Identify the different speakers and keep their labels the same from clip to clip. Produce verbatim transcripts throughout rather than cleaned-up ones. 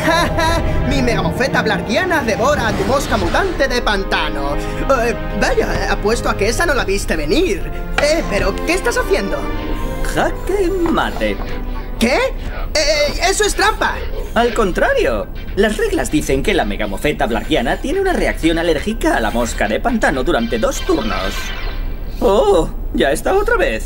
Speaker 1: Mi megamofeta blarguiana devora a tu mosca mutante de pantano. Eh, vaya, apuesto a que esa no la viste venir. Eh, pero ¿qué estás haciendo?
Speaker 2: Jaque mate.
Speaker 1: ¿Qué? Eh, ¡Eso es trampa!
Speaker 2: Al contrario, las reglas dicen que la megamofeta blarguiana tiene una reacción alérgica a la mosca de pantano durante dos turnos. ¡Oh! ¡Ya está otra vez!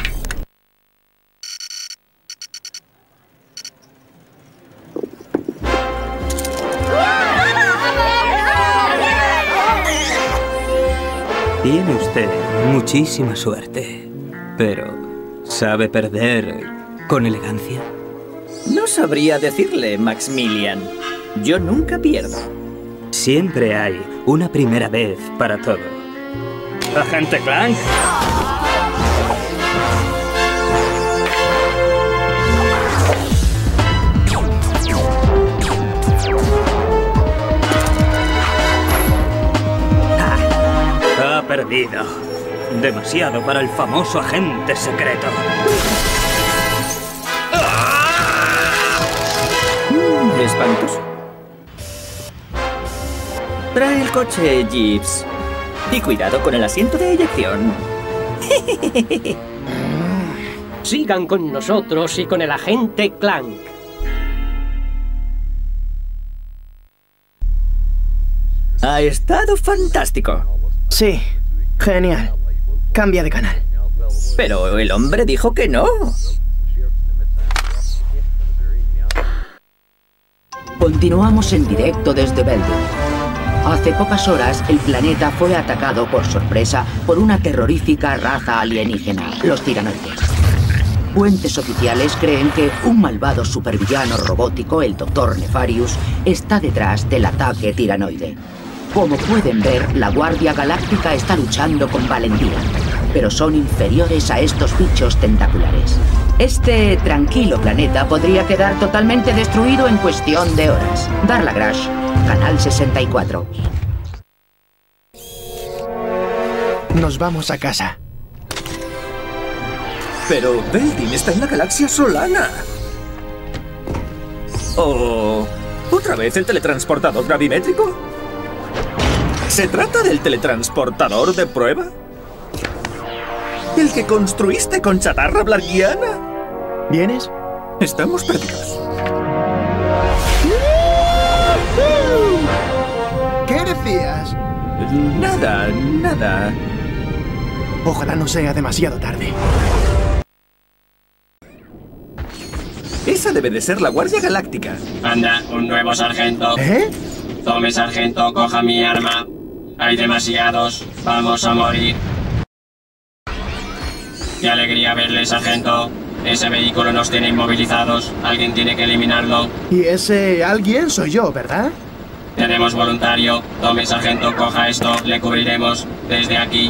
Speaker 3: Tiene usted muchísima suerte, pero ¿sabe perder con elegancia?
Speaker 2: No sabría decirle, Maximilian. Yo nunca pierdo.
Speaker 3: Siempre hay una primera vez para todo. ¡Agente Clank! Ha perdido. Demasiado para el famoso agente secreto.
Speaker 2: Mm, espantoso. Trae el coche, Jeeves. Y cuidado con el asiento de eyección.
Speaker 4: Sigan con nosotros y con el agente Clank.
Speaker 2: Ha estado fantástico.
Speaker 1: Sí, genial. Cambia de canal.
Speaker 2: Pero el hombre dijo que no.
Speaker 5: Continuamos en directo desde Beldum. Hace pocas horas, el planeta fue atacado por sorpresa por una terrorífica raza alienígena, los tiranoides. Fuentes oficiales creen que un malvado supervillano robótico, el doctor Nefarius, está detrás del ataque tiranoide. Como pueden ver, la Guardia Galáctica está luchando con valentía, pero son inferiores a estos bichos tentaculares. Este tranquilo planeta podría quedar totalmente destruido en cuestión de horas. Darla Grash, Canal sesenta y cuatro.
Speaker 1: Nos vamos a casa.
Speaker 2: Pero Beldum está en la galaxia Solana. ¿O otra vez el teletransportador gravimétrico? ¿Se trata del teletransportador de prueba? ¿El que construiste con chatarra blarguiana?
Speaker 1: ¿Vienes?
Speaker 2: Estamos perdidos.
Speaker 1: ¿Qué decías?
Speaker 2: Nada, nada.
Speaker 1: Ojalá no sea demasiado tarde.
Speaker 2: Esa debe de ser la Guardia Galáctica.
Speaker 6: Anda, un nuevo sargento.
Speaker 1: ¿Eh?
Speaker 6: Tome, sargento, coja mi arma. Hay demasiados. Vamos a morir. Qué alegría verle, sargento. Ese vehículo nos tiene inmovilizados. Alguien tiene que eliminarlo.
Speaker 1: Y ese alguien soy yo, ¿verdad?
Speaker 6: Tenemos voluntario. Tome, sargento, coja esto. Le cubriremos desde aquí.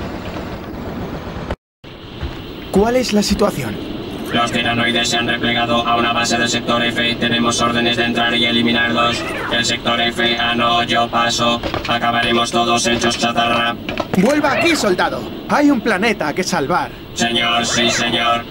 Speaker 1: ¿Cuál es la situación?
Speaker 6: Los tiranoides se han replegado a una base del sector F. Tenemos órdenes de entrar y eliminarlos. El sector F, ah no, yo paso. Acabaremos todos hechos chatarra.
Speaker 1: ¡Vuelva aquí, soldado! Hay un planeta que salvar.
Speaker 6: Señor, sí, señor.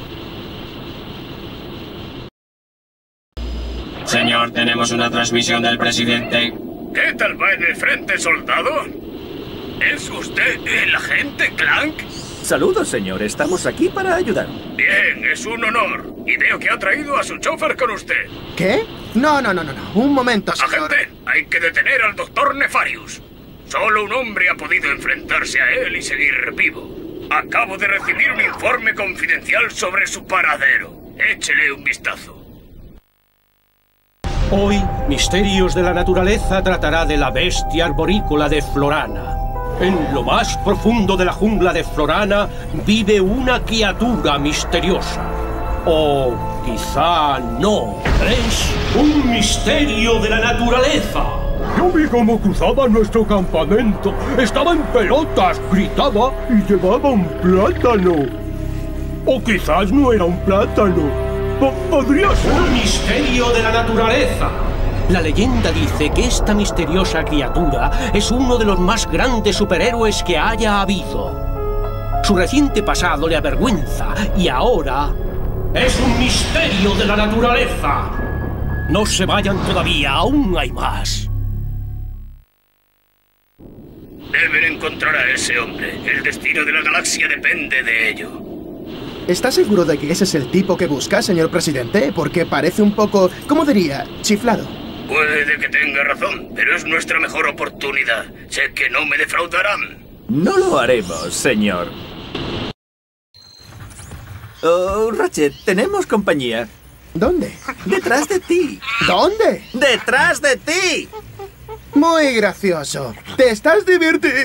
Speaker 6: Señor, tenemos una transmisión del presidente.
Speaker 7: ¿Qué tal va en el frente, soldado? ¿Es usted el agente Clank?
Speaker 2: Saludos, señor. Estamos aquí para ayudar.
Speaker 7: Bien, es un honor. Y veo que ha traído a su chofer con usted.
Speaker 1: ¿Qué? No, no, no, no, no. Un momento, señor.
Speaker 7: Agente, hay que detener al doctor Nefarius. Solo un hombre ha podido enfrentarse a él y seguir vivo. Acabo de recibir un informe confidencial sobre su paradero. Échele un vistazo.
Speaker 4: Hoy, Misterios de la Naturaleza tratará de la bestia arborícola de Florana. En lo más profundo de la jungla de Florana vive una criatura misteriosa. O quizá no. Es un misterio de la naturaleza. Yo vi cómo cruzaba nuestro campamento. Estaba en pelotas, gritaba y llevaba un plátano. O quizás no era un plátano. P- podría ser un misterio de la naturaleza. La leyenda dice que esta misteriosa criatura es uno de los más grandes superhéroes que haya habido. Su reciente pasado le avergüenza y ahora es un misterio de la naturaleza. No se vayan todavía, aún hay más.
Speaker 7: Deben encontrar a ese hombre. El destino de la galaxia depende de ello.
Speaker 1: ¿Está seguro de que ese es el tipo que busca, señor presidente? Porque parece un poco, ¿cómo diría?, chiflado.
Speaker 7: Puede que tenga razón, pero es nuestra mejor oportunidad. Sé que no me defraudarán.
Speaker 2: No lo haremos, señor. Oh, Ratchet, tenemos compañía.
Speaker 1: ¿Dónde?
Speaker 2: Detrás de ti.
Speaker 1: ¿Dónde?
Speaker 2: ¡Detrás de ti!
Speaker 1: Muy gracioso. ¡Te estás divirtiendo!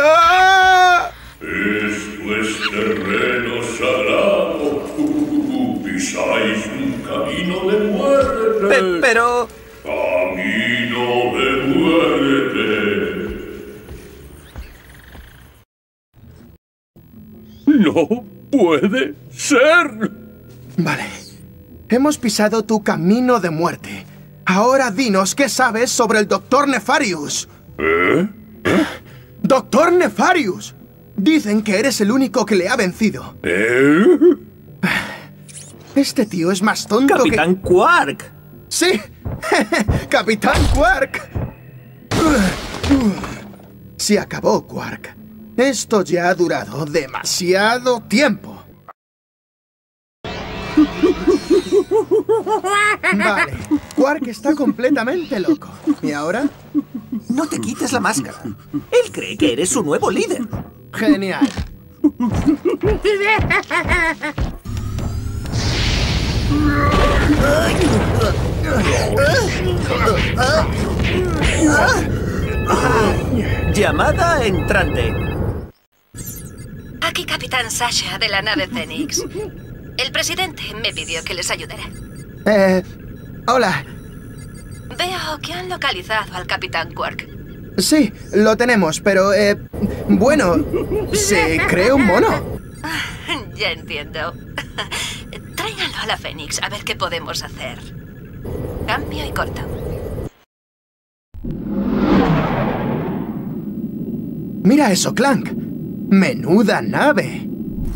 Speaker 8: Esto es terreno sagrado. Uh, pisáis un camino de muerte.
Speaker 2: Pe- pero...
Speaker 8: Camino de muerte. No puede ser.
Speaker 1: Vale. Hemos pisado tu camino de muerte. Ahora dinos qué sabes sobre el doctor Nefarius.
Speaker 8: ¿Eh?
Speaker 1: ¡Doctor Nefarius! Dicen que eres el único que le ha vencido.
Speaker 8: ¿Eh?
Speaker 1: Este tío es más tonto
Speaker 2: ¡Capitán
Speaker 1: que...
Speaker 2: Quark!
Speaker 1: ¡Sí! ¡Capitán Quark! Se acabó, Quark. Esto ya ha durado demasiado tiempo. Vale, Quark está completamente loco. ¿Y ahora?
Speaker 2: No te quites la máscara. Él cree que eres su nuevo líder.
Speaker 1: Genial.
Speaker 2: Llamada entrante.
Speaker 9: Aquí Capitán Sasha de la nave Fénix. El presidente me pidió que les ayudara.
Speaker 1: Eh... Hola.
Speaker 9: Veo que han localizado al Capitán Quark.
Speaker 1: Sí, lo tenemos, pero, eh... bueno, se cree un mono.
Speaker 9: Ya entiendo. Tráiganlo a la Fénix a ver qué podemos hacer. Cambio y corto.
Speaker 1: Mira eso, Clank. Menuda nave.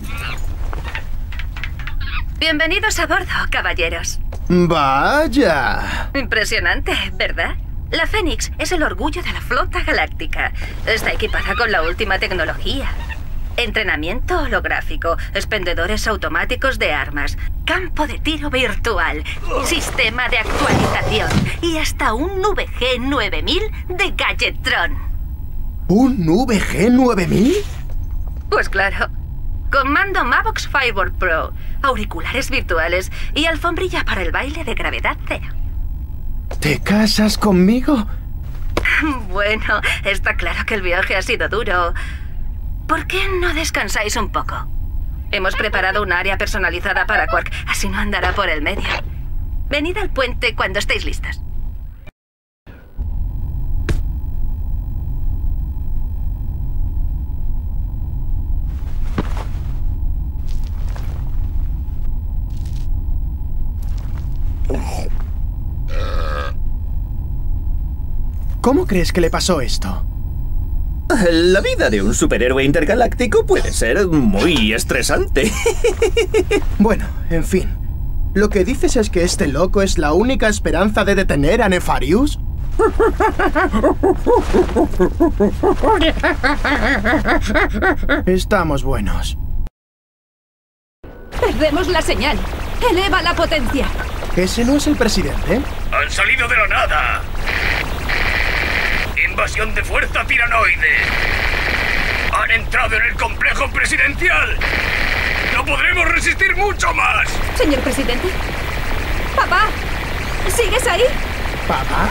Speaker 9: Bienvenidos a bordo, caballeros.
Speaker 1: Vaya.
Speaker 9: Impresionante, ¿verdad? La Fénix es el orgullo de la flota galáctica. Está equipada con la última tecnología. Entrenamiento holográfico, expendedores automáticos de armas, campo de tiro virtual, sistema de actualización y hasta un V G nueve mil de Gadgetron.
Speaker 1: ¿Un V G nueve mil?
Speaker 9: Pues claro. Comando Mavox Firewall Pro, auriculares virtuales y alfombrilla para el baile de gravedad cero.
Speaker 1: ¿Te casas conmigo?
Speaker 9: Bueno, está claro que el viaje ha sido duro. ¿Por qué no descansáis un poco? Hemos preparado un área personalizada para Quark, así no andará por el medio. Venid al puente cuando estéis listos.
Speaker 1: ¿Cómo crees que le pasó esto?
Speaker 2: La vida de un superhéroe intergaláctico puede ser muy estresante.
Speaker 1: Bueno, en fin. ¿Lo que dices es que este loco es la única esperanza de detener a Nefarius? Estamos buenos.
Speaker 10: Perdemos la señal. Eleva la potencia.
Speaker 1: ¿Ese no es el presidente?
Speaker 7: ¡Han salido de la nada! ¡Invasión de fuerza tiranoide! ¡Han entrado en el complejo presidencial! ¡No podremos resistir mucho más!
Speaker 10: Señor presidente. Papá. ¿Sigues ahí?
Speaker 1: ¿Papá?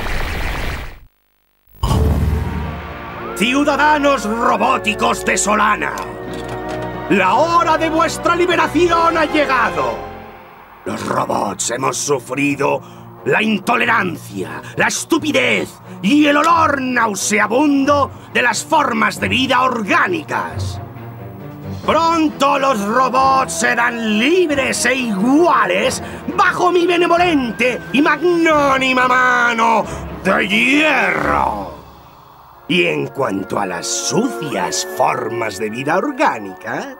Speaker 11: Ciudadanos robóticos de Solana. La hora de vuestra liberación ha llegado. Los robots hemos sufrido la intolerancia, la estupidez y el olor nauseabundo de las formas de vida orgánicas. Pronto los robots serán libres e iguales bajo mi benevolente y magnánima mano de hierro. Y en cuanto a las sucias formas de vida orgánica,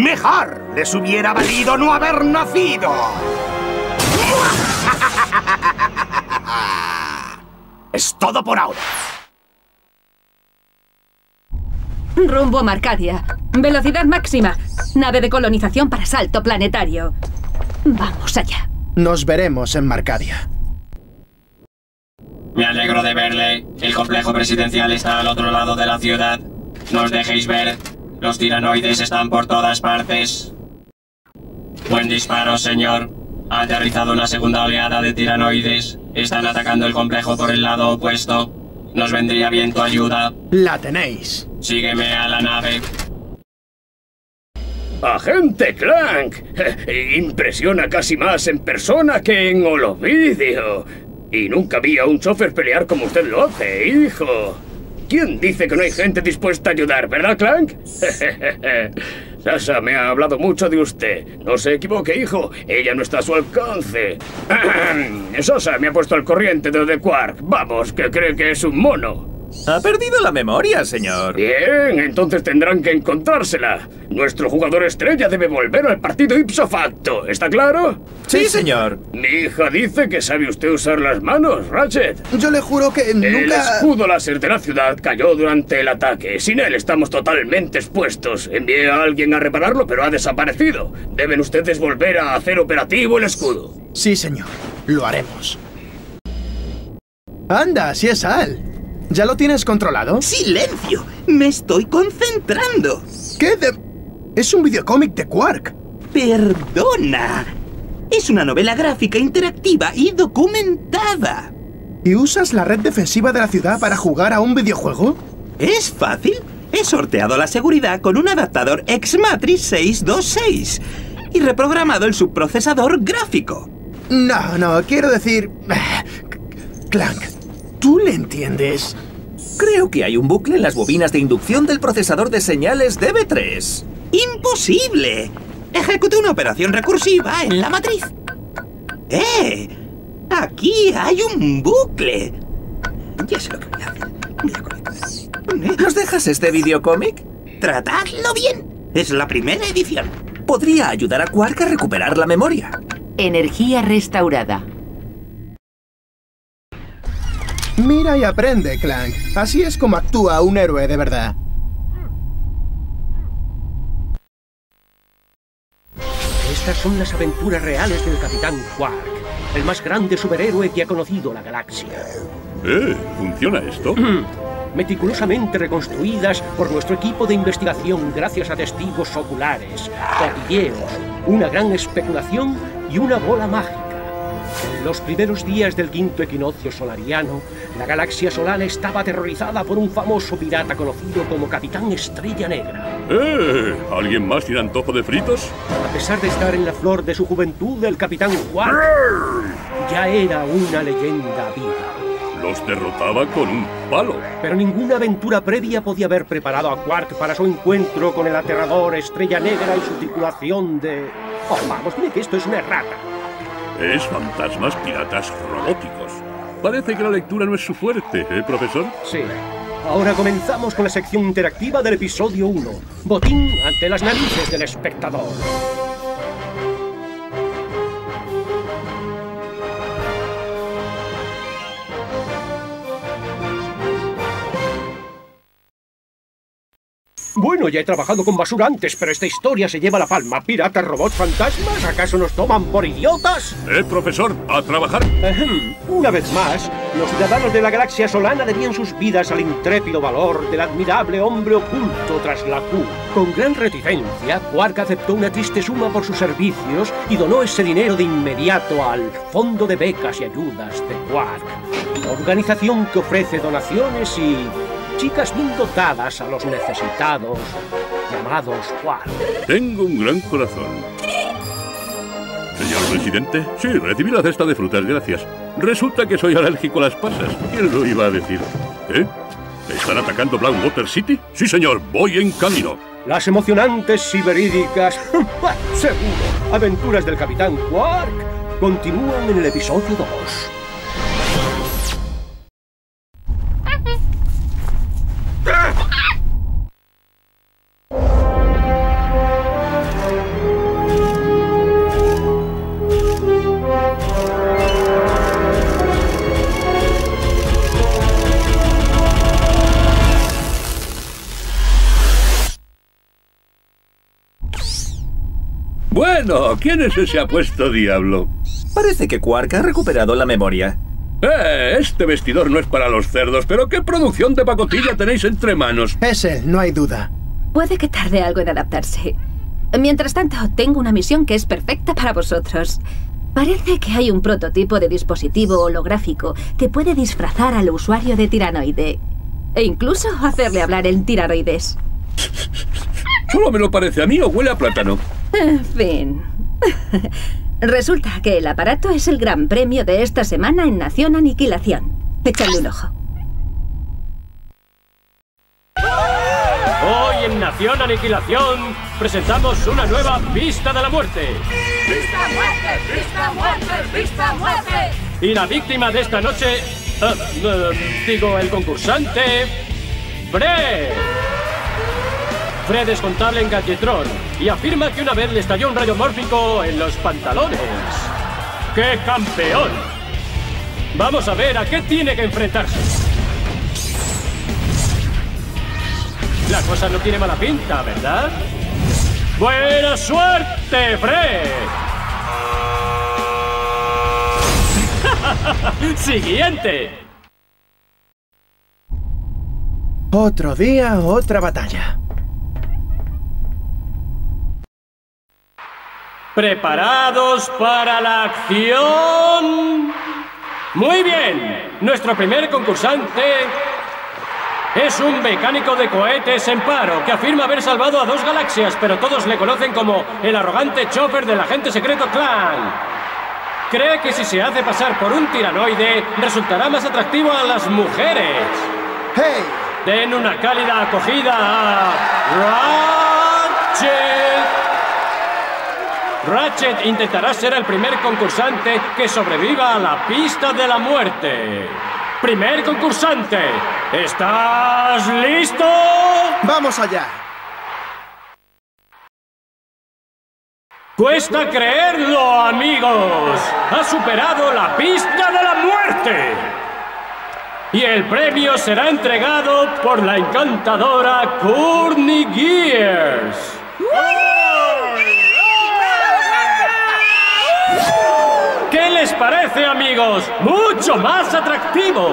Speaker 11: mejor les hubiera valido no haber nacido. Es todo por ahora.
Speaker 10: Rumbo a Marcadia. Velocidad máxima. Nave de colonización para salto planetario. Vamos allá.
Speaker 1: Nos veremos en Marcadia.
Speaker 6: Me alegro de verle. El complejo presidencial está al otro lado de la ciudad. No os dejéis ver. Los tiranoides están por todas partes. Buen disparo, señor. Ha aterrizado una segunda oleada de tiranoides. Están atacando el complejo por el lado opuesto. Nos vendría bien tu ayuda.
Speaker 1: La tenéis.
Speaker 6: Sígueme a la nave.
Speaker 7: ¡Agente Clank! Impresiona casi más en persona que en holovídeo. Y nunca vi a un chofer pelear como usted lo hace, hijo. ¿Quién dice que no hay gente dispuesta a ayudar, verdad, Clank? Sasha me ha hablado mucho de usted. No se equivoque, hijo. Ella no está a su alcance. Sasha me ha puesto al corriente de lo de Quark. Vamos, que cree que es un mono.
Speaker 2: Ha perdido la memoria, señor.
Speaker 7: Bien, entonces tendrán que encontrársela. Nuestro jugador estrella debe volver al partido ipso facto. ¿Está claro?
Speaker 2: Sí, señor.
Speaker 7: Mi hija dice que sabe usted usar las manos, Ratchet.
Speaker 1: Yo le juro que nunca...
Speaker 7: El escudo láser de la ciudad cayó durante el ataque. Sin él estamos totalmente expuestos. Envié a alguien a repararlo, pero ha desaparecido. Deben ustedes volver a hacer operativo el escudo.
Speaker 1: Sí, señor. Lo haremos. Anda, si es Al. ¿Ya lo tienes controlado?
Speaker 12: ¡Silencio! ¡Me estoy concentrando!
Speaker 1: ¿Qué de...? Es un videocómic de Quark.
Speaker 12: ¡Perdona! Es una novela gráfica interactiva y documentada.
Speaker 1: ¿Y usas la red defensiva de la ciudad para jugar a un videojuego?
Speaker 12: Es fácil. He sorteado la seguridad con un adaptador X-Matrix seiscientos veintiséis y reprogramado el subprocesador gráfico.
Speaker 1: No, no, quiero decir... Clank, ¿tú le entiendes?
Speaker 2: Creo que hay un bucle en las bobinas de inducción del procesador de señales D B tres.
Speaker 12: ¡Imposible! Ejecuté una operación recursiva en la matriz. ¡Eh! Aquí hay un bucle. Ya sé lo que voy a hacer. Voy a conectar.
Speaker 2: ¿Nos dejas este videocómic?
Speaker 12: Tratadlo bien. Es la primera edición.
Speaker 2: Podría ayudar a Quark a recuperar la memoria.
Speaker 5: Energía restaurada.
Speaker 1: Mira y aprende, Clank. Así es como actúa un héroe de verdad.
Speaker 4: Estas son las aventuras reales del Capitán Quark, el más grande superhéroe que ha conocido la galaxia.
Speaker 8: ¿Eh? ¿Funciona esto?
Speaker 4: Meticulosamente reconstruidas por nuestro equipo de investigación gracias a testigos oculares, cotilleos, una gran especulación y una bola mágica. En los primeros días del quinto equinoccio solariano, la galaxia Solana estaba aterrorizada por un famoso pirata conocido como Capitán Estrella Negra.
Speaker 8: ¡Eh! ¿Alguien más tiene antojo de fritos?
Speaker 4: A pesar de estar en la flor de su juventud, el Capitán Quark ya era una leyenda viva.
Speaker 8: Los derrotaba con un palo.
Speaker 4: Pero ninguna aventura previa podía haber preparado a Quark para su encuentro con el aterrador Estrella Negra y su tripulación de... Oh, vamos, mire que esto es una errata.
Speaker 8: Es fantasmas piratas robóticos. Parece que la lectura no es su fuerte, ¿eh, profesor?
Speaker 4: Sí. Ahora comenzamos con la sección interactiva del episodio uno. Botín ante las narices del espectador. Bueno, ya he trabajado con basura antes, pero esta historia se lleva la palma. ¿Piratas, robots, fantasmas? ¿Acaso nos toman por idiotas?
Speaker 8: Eh, profesor, a trabajar.
Speaker 4: Ahem. Una vez más, los ciudadanos de la galaxia Solana debían sus vidas al intrépido valor del admirable hombre oculto tras la Q. Con gran reticencia, Quark aceptó una triste suma por sus servicios y donó ese dinero de inmediato al Fondo de Becas y Ayudas de Quark, organización que ofrece donaciones y... chicas bien dotadas a los necesitados, llamados Quark.
Speaker 8: Tengo un gran corazón. Señor presidente, sí, recibí la cesta de frutas, gracias. Resulta que soy alérgico a las pasas. ¿Quién lo iba a decir? ¿Eh? ¿Están atacando Blackwater City? Sí, señor, voy en camino.
Speaker 4: Las emocionantes y verídicas, seguro, aventuras del Capitán Quark continúan en el episodio dos.
Speaker 8: Bueno, ¿quién es ese apuesto diablo?
Speaker 2: Parece que Quark ha recuperado la memoria.
Speaker 8: Eh, este vestidor no es para los cerdos, pero ¿qué producción de pacotilla tenéis entre manos?
Speaker 1: Es él, no hay duda.
Speaker 10: Puede que tarde algo en adaptarse. Mientras tanto, tengo una misión que es perfecta para vosotros. Parece que hay un prototipo de dispositivo holográfico que puede disfrazar al usuario de tiranoide. E incluso hacerle hablar en tiranoides.
Speaker 8: ¿Solo me lo parece a mí o huele a plátano?
Speaker 10: En fin. Resulta que el aparato es el gran premio de esta semana en Nación Aniquilación. Echadle un ojo.
Speaker 4: Hoy en Nación Aniquilación presentamos una nueva Pista de la Muerte.
Speaker 13: ¡Pista muerte! ¡Pista muerte! ¡Pista muerte!
Speaker 4: Y la víctima de esta noche... Uh, uh, digo, el concursante... Fred. Fred es contable en Galletron y afirma que una vez le estalló un rayo mórfico en los pantalones. ¡Qué campeón! Vamos a ver a qué tiene que enfrentarse. La cosa no tiene mala pinta, ¿verdad? ¡Buena suerte, Fred! ¡Siguiente!
Speaker 1: Otro día, otra batalla.
Speaker 4: ¿Preparados para la acción? Muy bien. Nuestro primer concursante es un mecánico de cohetes en paro que afirma haber salvado a dos galaxias, pero todos le conocen como el arrogante chofer del agente secreto Clan. Cree que si se hace pasar por un tiranoide, resultará más atractivo a las mujeres.
Speaker 1: ¡Hey!
Speaker 4: Den una cálida acogida a Ratchet. Ratchet intentará ser el primer concursante que sobreviva a la pista de la muerte. Primer concursante, ¿estás listo?
Speaker 1: ¡Vamos allá!
Speaker 4: Cuesta creerlo, amigos. Ha superado la pista de la muerte. Y el premio será entregado por la encantadora Courtney Gears. ¿Qué les parece, amigos? ¡Mucho más atractivo!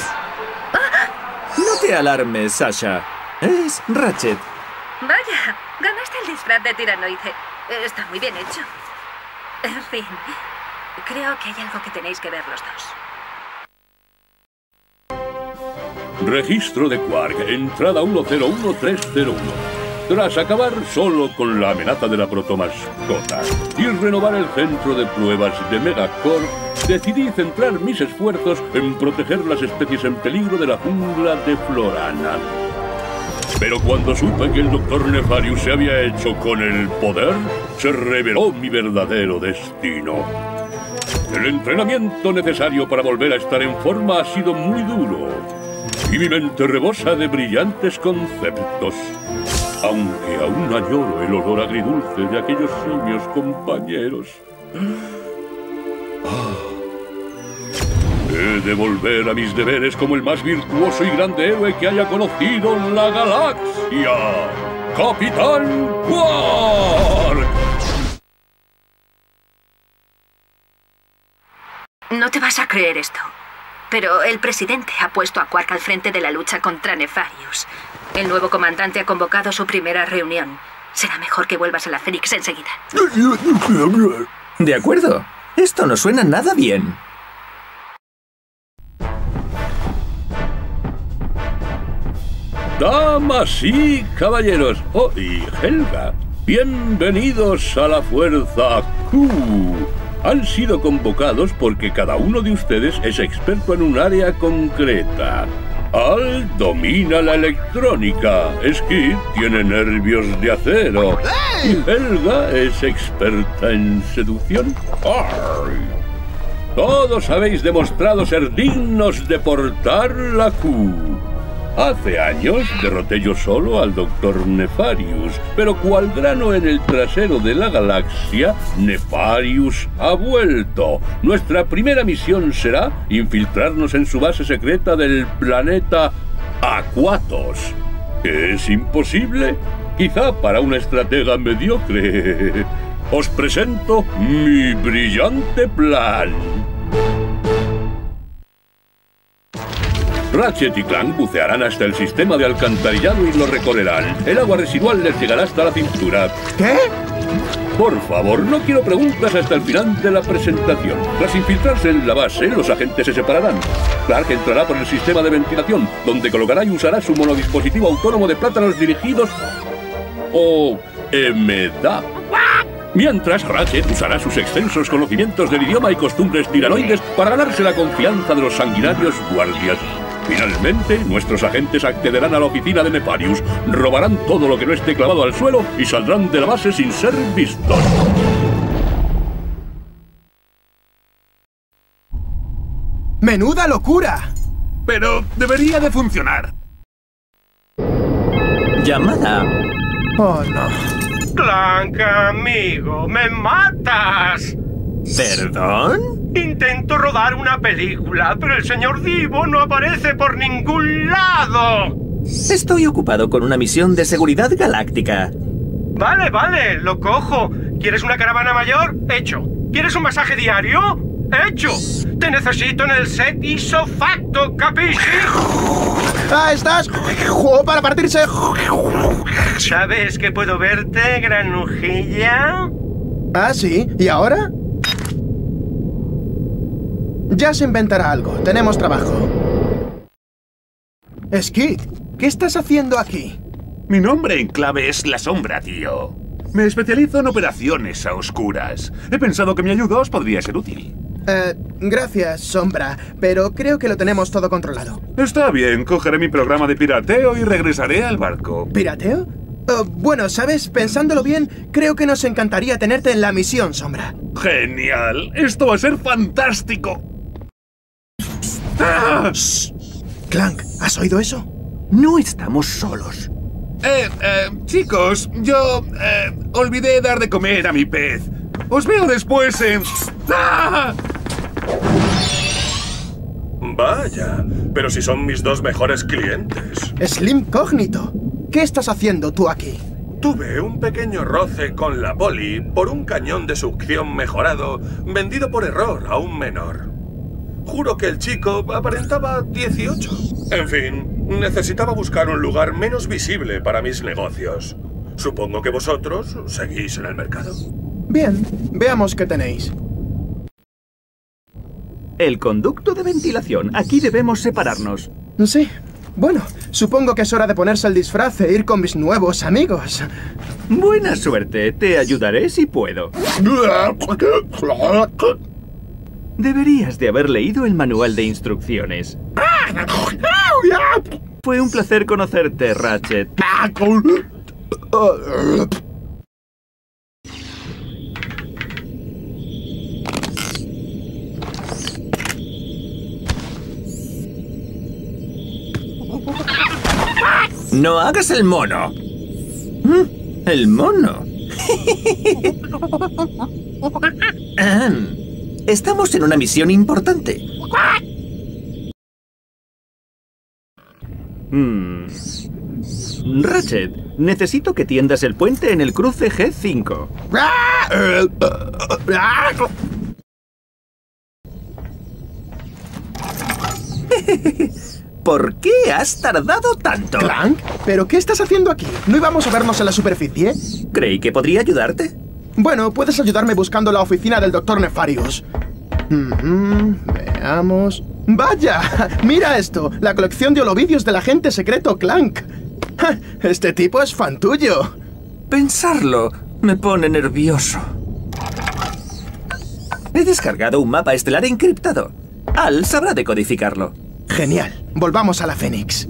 Speaker 2: No te alarmes, Sasha. Es Ratchet.
Speaker 9: Vaya, ganaste el disfraz de tiranoide. Está muy bien hecho. En fin, creo que hay algo que tenéis que ver los dos.
Speaker 8: Registro de Quark, entrada uno cero uno tres cero uno. Tras acabar solo con la amenaza de la protomascota y renovar el centro de pruebas de Megacorp, decidí centrar mis esfuerzos en proteger las especies en peligro de la jungla de Florana. Pero cuando supe que el doctor Nefarius se había hecho con el poder, se reveló mi verdadero destino. El entrenamiento necesario para volver a estar en forma ha sido muy duro, y mi mente rebosa de brillantes conceptos. Aunque aún añoro el olor agridulce de aquellos simios compañeros. Ah. He de volver a mis deberes como el más virtuoso y grande héroe que haya conocido la galaxia. ¡Capitán Quark!
Speaker 9: No te vas a creer esto, pero el presidente ha puesto a Quark al frente de la lucha contra Nefarius. El nuevo comandante ha convocado su primera reunión. Será mejor que vuelvas a la Fénix enseguida.
Speaker 2: De acuerdo. Esto no suena nada bien.
Speaker 8: Damas y caballeros, oh, y Helga, bienvenidos a la Fuerza Q. Han sido convocados porque cada uno de ustedes es experto en un área concreta. Al domina la electrónica, Skid tiene nervios de acero y Helga es experta en seducción. ¡Ay! Todos habéis demostrado ser dignos de portar la Q. Hace años derroté yo solo al doctor Nefarius, pero cual grano en el trasero de la galaxia, Nefarius ha vuelto. Nuestra primera misión será infiltrarnos en su base secreta del planeta Aquatos. ¿Es imposible? Quizá para una estratega mediocre. os presento mi brillante plan. Ratchet y Clank bucearán hasta el sistema de alcantarillado y lo recorrerán. El agua residual les llegará hasta la cintura.
Speaker 11: ¿Qué?
Speaker 8: Por favor, no quiero preguntas hasta el final de la presentación. Tras infiltrarse en la base, los agentes se separarán. Clark entrará por el sistema de ventilación, donde colocará y usará su monodispositivo autónomo de plátanos dirigidos... o... M D A. Mientras, Ratchet usará sus extensos conocimientos del idioma y costumbres tiranoides para ganarse la confianza de los sanguinarios guardias. Finalmente, nuestros agentes accederán a la oficina de Nefarius, robarán todo lo que no esté clavado al suelo y saldrán de la base sin ser vistos.
Speaker 11: ¡Menuda locura!
Speaker 14: Pero debería de funcionar.
Speaker 2: Llamada.
Speaker 11: Oh, no.
Speaker 4: Clank, amigo, me matas.
Speaker 2: ¿Perdón?
Speaker 4: Intento rodar una película, pero el señor Divo no aparece por ningún lado.
Speaker 2: Estoy ocupado con una misión de seguridad galáctica.
Speaker 4: Vale, vale, lo cojo. ¿Quieres una caravana mayor? Hecho. ¿Quieres un masaje diario? Hecho. Te necesito en el set ipso facto, ¿capisci?
Speaker 11: ¡Ah, estás! ¡Juego para partirse!
Speaker 4: ¿Sabes que puedo verte, granujilla?
Speaker 11: Ah, sí. ¿Y ahora? Ya se inventará algo. Tenemos trabajo. Skid, ¿qué estás haciendo aquí?
Speaker 14: Mi nombre en clave es La Sombra, tío. Me especializo en operaciones a oscuras. He pensado que mi ayuda os podría ser útil.
Speaker 11: Eh, gracias, Sombra, pero creo que lo tenemos todo controlado.
Speaker 14: Está bien, cogeré mi programa de pirateo y regresaré al barco.
Speaker 11: ¿Pirateo? Uh, bueno, ¿sabes? Pensándolo bien, creo que nos encantaría tenerte en la misión, Sombra.
Speaker 14: ¡Genial! ¡Esto va a ser fantástico! ¡Ah!
Speaker 11: Clank, ¿has oído eso?
Speaker 2: No estamos solos.
Speaker 14: Eh, eh, chicos, yo, eh, olvidé dar de comer a mi pez. Os veo después en... ¡Ah!
Speaker 15: Vaya, pero si son mis dos mejores clientes.
Speaker 11: Slim Cógnito, ¿qué estás haciendo tú aquí?
Speaker 15: Tuve un pequeño roce con la poli por un cañón de succión mejorado vendido por error a un menor. Juro que el chico aparentaba dieciocho. En fin, necesitaba buscar un lugar menos visible para mis negocios. Supongo que vosotros seguís en el mercado.
Speaker 11: Bien, veamos qué tenéis.
Speaker 2: El conducto de ventilación. Aquí debemos separarnos.
Speaker 11: Sí. Bueno, supongo que es hora de ponerse el disfraz e ir con mis nuevos amigos.
Speaker 2: Buena suerte. Te ayudaré si puedo. Deberías de haber leído el manual de instrucciones. Fue un placer conocerte, Ratchet. No hagas el mono. El mono. Estamos en una misión importante. Hmm. Ratchet, necesito que tiendas el puente en el cruce G cinco. ¿Por qué has tardado tanto?
Speaker 11: ¿Clank? ¿Pero qué estás haciendo aquí? ¿No íbamos a vernos en la superficie?
Speaker 2: Creí que podría ayudarte.
Speaker 11: Bueno, puedes ayudarme buscando la oficina del doctor Nefarius. Uh-huh. Veamos... ¡Vaya! ¡Mira esto! La colección de holovidios del agente secreto Clank. Este tipo es fan tuyo.
Speaker 2: Pensarlo me pone nervioso. He descargado un mapa estelar encriptado. Al sabrá decodificarlo.
Speaker 11: Genial. Volvamos a la Fénix.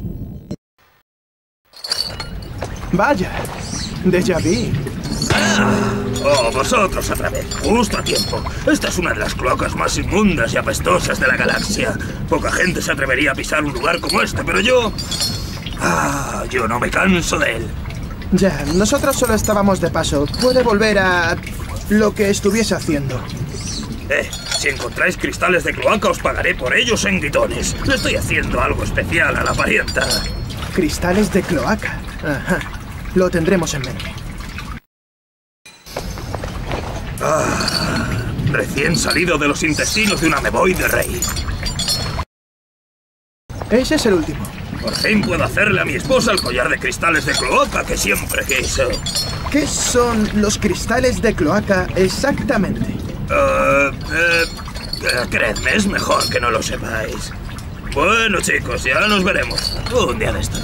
Speaker 11: Vaya. Déjà vu.
Speaker 16: Oh, vosotros otra vez. Justo a tiempo. Esta es una de las cloacas más inmundas y apestosas de la galaxia. Poca gente se atrevería a pisar un lugar como este, pero yo... Ah, yo no me canso de él.
Speaker 11: Ya, nosotros solo estábamos de paso. Puede volver a... lo que estuviese haciendo.
Speaker 16: Eh, si encontráis cristales de cloaca os pagaré por ellos en guitones. Le estoy haciendo algo especial a la parienta.
Speaker 11: Cristales de cloaca. Ajá. Lo tendremos en mente.
Speaker 16: Ah, recién salido de los intestinos de un ameboide rey.
Speaker 1: Ese es el último.
Speaker 16: Por fin puedo hacerle a mi esposa el collar de cristales de cloaca que siempre quiso.
Speaker 1: ¿Qué son los cristales de cloaca exactamente?
Speaker 16: Uh, eh, eh, creedme, es mejor que no lo sepáis. Bueno, chicos, ya nos veremos. Un día de esto.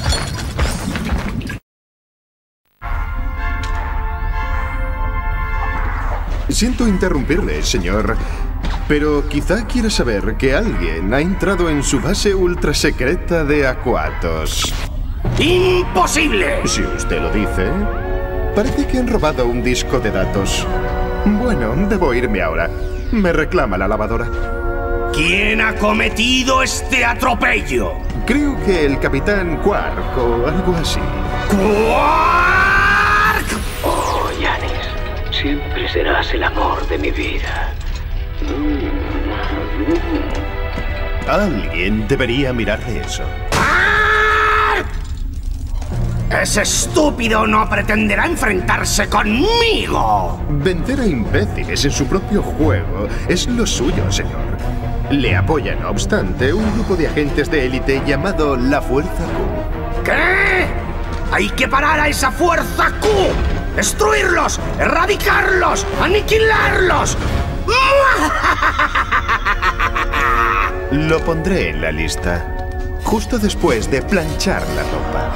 Speaker 17: Siento interrumpirle, señor, pero quizá quiera saber que alguien ha entrado en su base ultra secreta de Aquatos.
Speaker 11: ¡Imposible!
Speaker 17: Si usted lo dice, parece que han robado un disco de datos. Bueno, debo irme ahora. Me reclama la lavadora.
Speaker 11: ¿Quién ha cometido este atropello?
Speaker 17: Creo que el capitán Quark o algo así.
Speaker 11: ¡Quark!
Speaker 18: Oh, Yanis. Siempre serás el amor de mi vida.
Speaker 17: Alguien debería mirarle eso.
Speaker 11: ¡Ese estúpido no pretenderá enfrentarse conmigo!
Speaker 17: Vencer a imbéciles en su propio juego es lo suyo, señor. Le apoya, no obstante, un grupo de agentes de élite llamado la Fuerza Q.
Speaker 11: ¿Qué? ¡Hay que parar a esa Fuerza Q! ¡Destruirlos! ¡Erradicarlos! ¡Aniquilarlos!
Speaker 17: Lo pondré en la lista, justo después de planchar la ropa.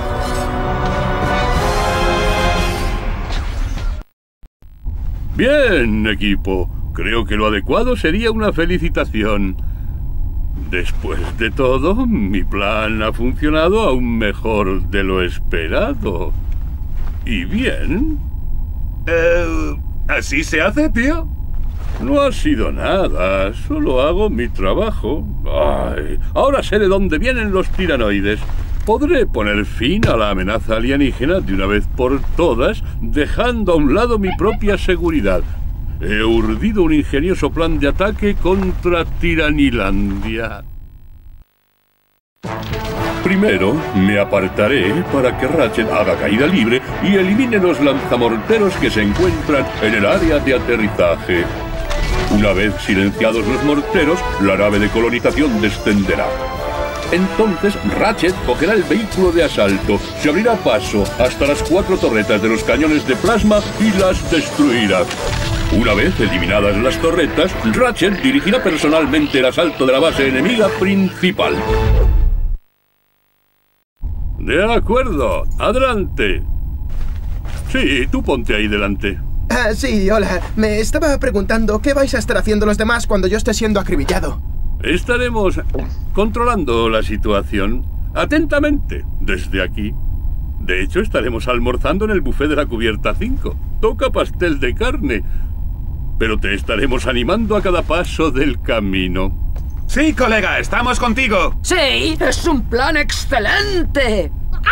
Speaker 8: Bien, equipo. Creo que lo adecuado sería una felicitación. Después de todo, mi plan ha funcionado aún mejor de lo esperado. ¿Y bien?
Speaker 14: Eh, ¿Así se hace, tío?
Speaker 8: No ha sido nada, solo hago mi trabajo. Ay, ahora sé de dónde vienen los tiranoides. Podré poner fin a la amenaza alienígena de una vez por todas, dejando a un lado mi propia seguridad. He urdido un ingenioso plan de ataque contra Tiranilandia. Primero, me apartaré para que Ratchet haga caída libre y elimine los lanzamorteros que se encuentran en el área de aterrizaje. Una vez silenciados los morteros, la nave de colonización descenderá. Entonces Ratchet cogerá el vehículo de asalto, se abrirá paso hasta las cuatro torretas de los cañones de plasma y las destruirá. Una vez eliminadas las torretas, Ratchet dirigirá personalmente el asalto de la base enemiga principal. De acuerdo, adelante. Sí, tú ponte ahí delante.
Speaker 1: Ah, sí, hola. Me estaba preguntando qué vais a estar haciendo los demás cuando yo esté siendo acribillado.
Speaker 8: Estaremos controlando la situación atentamente desde aquí. De hecho, estaremos almorzando en el buffet de la cubierta cinco. Toca pastel de carne. Pero te estaremos animando a cada paso del camino.
Speaker 14: Sí, colega, estamos contigo.
Speaker 5: Sí, es un plan excelente.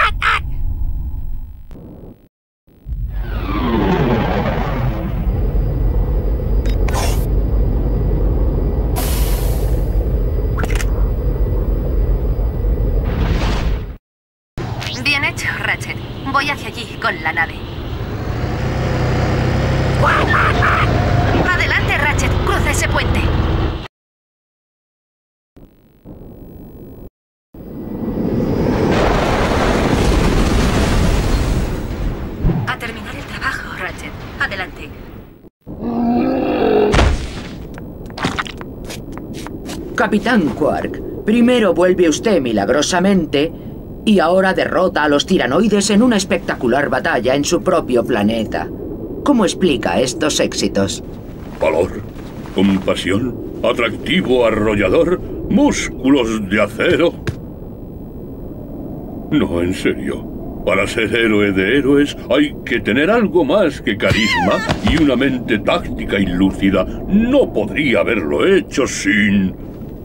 Speaker 9: Bien hecho, Ratchet. Voy hacia allí con la nave. Adelante, Ratchet. Cruza ese puente. A terminar el trabajo, Ratchet. Adelante.
Speaker 5: Capitán Quark, primero vuelve usted milagrosamente y ahora derrota a los tiranoides en una espectacular batalla en su propio planeta. ¿Cómo explica estos éxitos?
Speaker 8: Valor, compasión, atractivo arrollador, músculos de acero. No, en serio. Para ser héroe de héroes hay que tener algo más que carisma y una mente táctica y lúcida. No podría haberlo hecho sin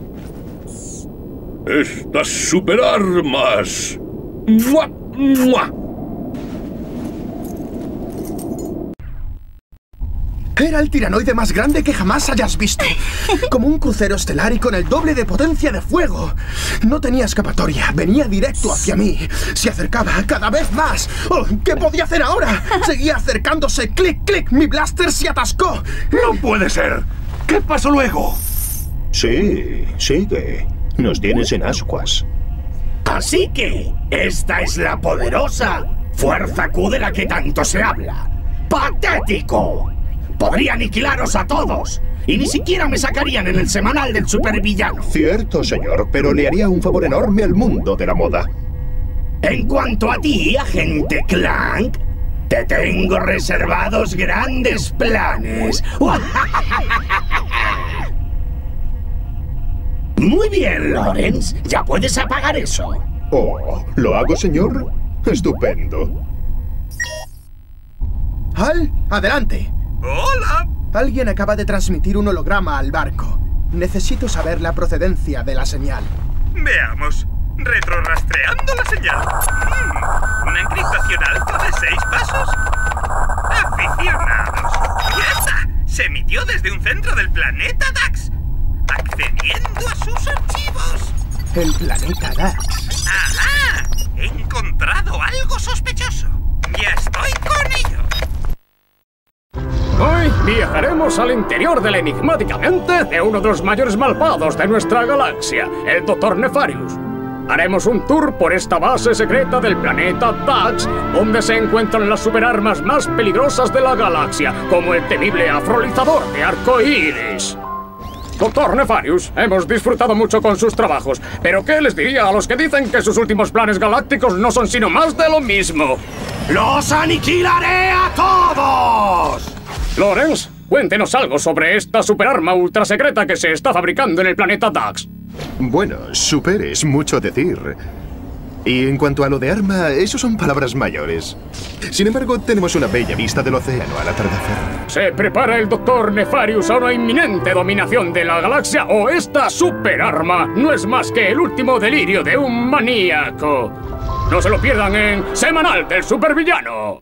Speaker 8: estas superarmas. ¡Mua! ¡Mua!
Speaker 1: Era el tiranoide más grande que jamás hayas visto. Como un crucero estelar y con el doble de potencia de fuego. No tenía escapatoria. Venía directo hacia mí. Se acercaba cada vez más. Oh, ¿qué podía hacer ahora? Seguía acercándose. ¡Clic, clic! Mi blaster se atascó.
Speaker 11: ¡No puede ser! ¿Qué pasó luego?
Speaker 17: Sí, sigue. Nos tienes en ascuas.
Speaker 11: Así que, esta es la poderosa Fuerza Q de la que tanto se habla. ¡Patético! Podría aniquilaros a todos. Y ni siquiera me sacarían en el semanal del supervillano.
Speaker 17: Cierto, señor, pero le haría un favor enorme al mundo de la moda.
Speaker 11: En cuanto a ti, agente Clank, te tengo reservados grandes planes. Muy bien, Lawrence. Ya puedes apagar eso.
Speaker 17: Oh, ¿lo hago, señor? Estupendo.
Speaker 1: Hal, adelante.
Speaker 14: ¡Hola!
Speaker 1: Alguien acaba de transmitir un holograma al barco. Necesito saber la procedencia de la señal.
Speaker 14: Veamos. Retrorastreando la señal. Mm, ¿Una encriptación alfa de seis pasos? ¡Aficionados! ¡Ya está! Se emitió desde un centro del planeta Dax. Accediendo a sus archivos.
Speaker 1: El planeta Dax.
Speaker 14: ¡Ajá! He encontrado algo sospechoso. Ya estoy con ello.
Speaker 19: Hoy viajaremos al interior de la enigmática mente de uno de los mayores malvados de nuestra galaxia, el doctor Nefarius. Haremos un tour por esta base secreta del planeta Dax, donde se encuentran las superarmas más peligrosas de la galaxia, como el temible afrolizador de arcoíris. Doctor Nefarius, hemos disfrutado mucho con sus trabajos, pero ¿qué les diría a los que dicen que sus últimos planes galácticos no son sino más de lo mismo?
Speaker 11: ¡Los aniquilaré a todos!
Speaker 19: Lawrence, cuéntenos algo sobre esta superarma ultra secreta que se está fabricando en el planeta Dax.
Speaker 17: Bueno, super es mucho decir. Y en cuanto a lo de arma, eso son palabras mayores. Sin embargo, tenemos una bella vista del océano al atardecer.
Speaker 19: ¿Se prepara el doctor Nefarius a una inminente dominación de la galaxia o esta superarma no es más que el último delirio de un maníaco? No se lo pierdan en Semanal del Supervillano.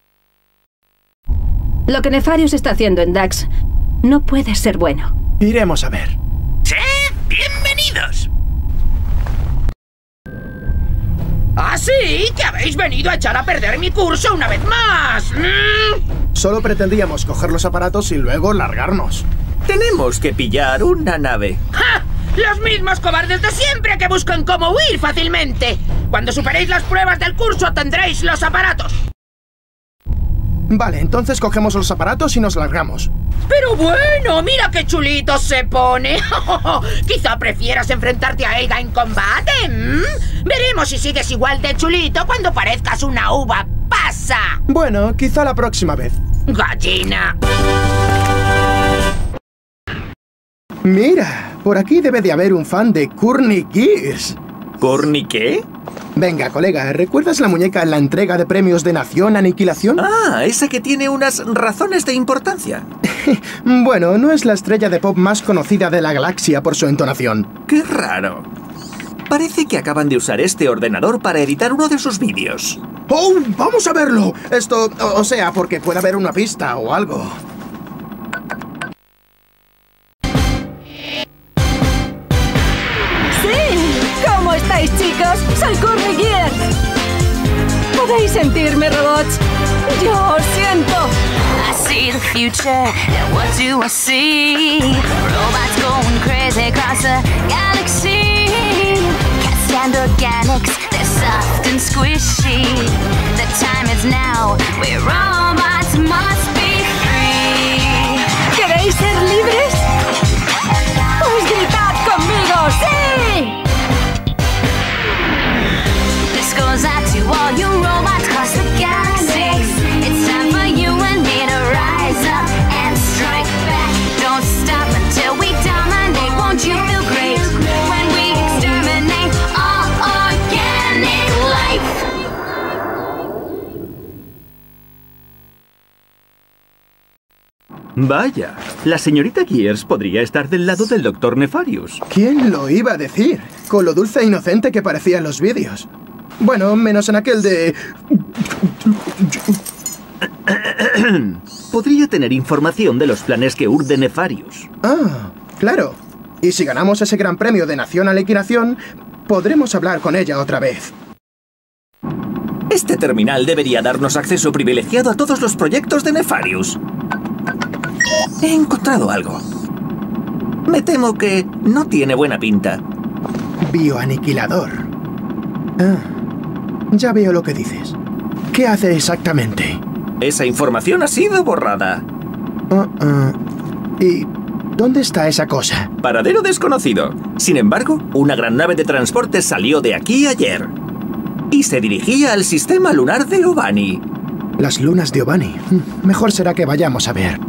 Speaker 10: Lo que Nefarius está haciendo en Dax no puede ser bueno.
Speaker 1: Iremos a ver.
Speaker 14: ¡Sí! ¡Bienvenidos!
Speaker 20: ¿Así? ¿Que habéis venido a echar a perder mi curso una vez más? ¿Mm?
Speaker 1: Solo pretendíamos coger los aparatos y luego largarnos.
Speaker 2: Tenemos que pillar una nave.
Speaker 20: ¡Ja! Los mismos cobardes de siempre que buscan cómo huir fácilmente. Cuando superéis las pruebas del curso tendréis los aparatos.
Speaker 1: Vale, entonces cogemos los aparatos y nos largamos.
Speaker 20: Pero bueno, mira qué chulito se pone. Quizá prefieras enfrentarte a ella en combate. ¿Mm? Veremos si sigues igual de chulito cuando parezcas una uva pasa.
Speaker 1: Bueno, quizá la próxima vez.
Speaker 20: Gallina.
Speaker 1: Mira, por aquí debe de haber un fan de Courtney Gears.
Speaker 2: ¿Courtney qué?
Speaker 1: Venga, colega, ¿recuerdas la muñeca en la entrega de premios de Nación Aniquilación?
Speaker 2: Ah, esa que tiene unas razones de importancia.
Speaker 1: Bueno, no es la estrella de pop más conocida de la galaxia por su entonación.
Speaker 2: Qué raro. Parece que acaban de usar este ordenador para editar uno de sus vídeos.
Speaker 1: ¡Oh, vamos a verlo! Esto, o, o sea, porque puede haber una pista o algo.
Speaker 10: ¿Cómo estáis, chicos? Soy Courtney Gears. ¿Podéis sentirme, robots? Yo os siento.
Speaker 13: I see the future, and what do I see? Robots going crazy across the galaxy. Can't stand organics, they're soft and squishy. The time is now, where robots must be free.
Speaker 10: ¿Queréis ser libres? Pues gritad conmigo, ¡sí!
Speaker 13: This goes out to all you robots across the galaxy. It's time for you and me to rise up and strike back. Don't stop until we dominate. Won't you feel great when we exterminate all organic life?
Speaker 3: Vaya, la señorita Gears podría estar del lado del doctor Nefarius.
Speaker 1: ¿Quién lo iba a decir? Con lo dulce e inocente que parecía en los vídeos. Bueno, menos en aquel de...
Speaker 3: podría tener información de los planes que urde Nefarius.
Speaker 1: Ah, claro. Y si ganamos ese gran premio de nación a liquidación, podremos hablar con ella otra vez.
Speaker 2: Este terminal debería darnos acceso privilegiado a todos los proyectos de Nefarius. He encontrado algo. Me temo que no tiene buena pinta.
Speaker 1: Bioaniquilador. Ah, ya veo lo que dices. ¿Qué hace exactamente?
Speaker 2: Esa información ha sido borrada.
Speaker 1: Uh, uh. ¿Y dónde está esa cosa?
Speaker 2: Paradero desconocido. Sin embargo, una gran nave de transporte salió de aquí ayer. Y se dirigía al sistema lunar de Obani.
Speaker 1: Las lunas de Obani. Mejor será que vayamos a ver.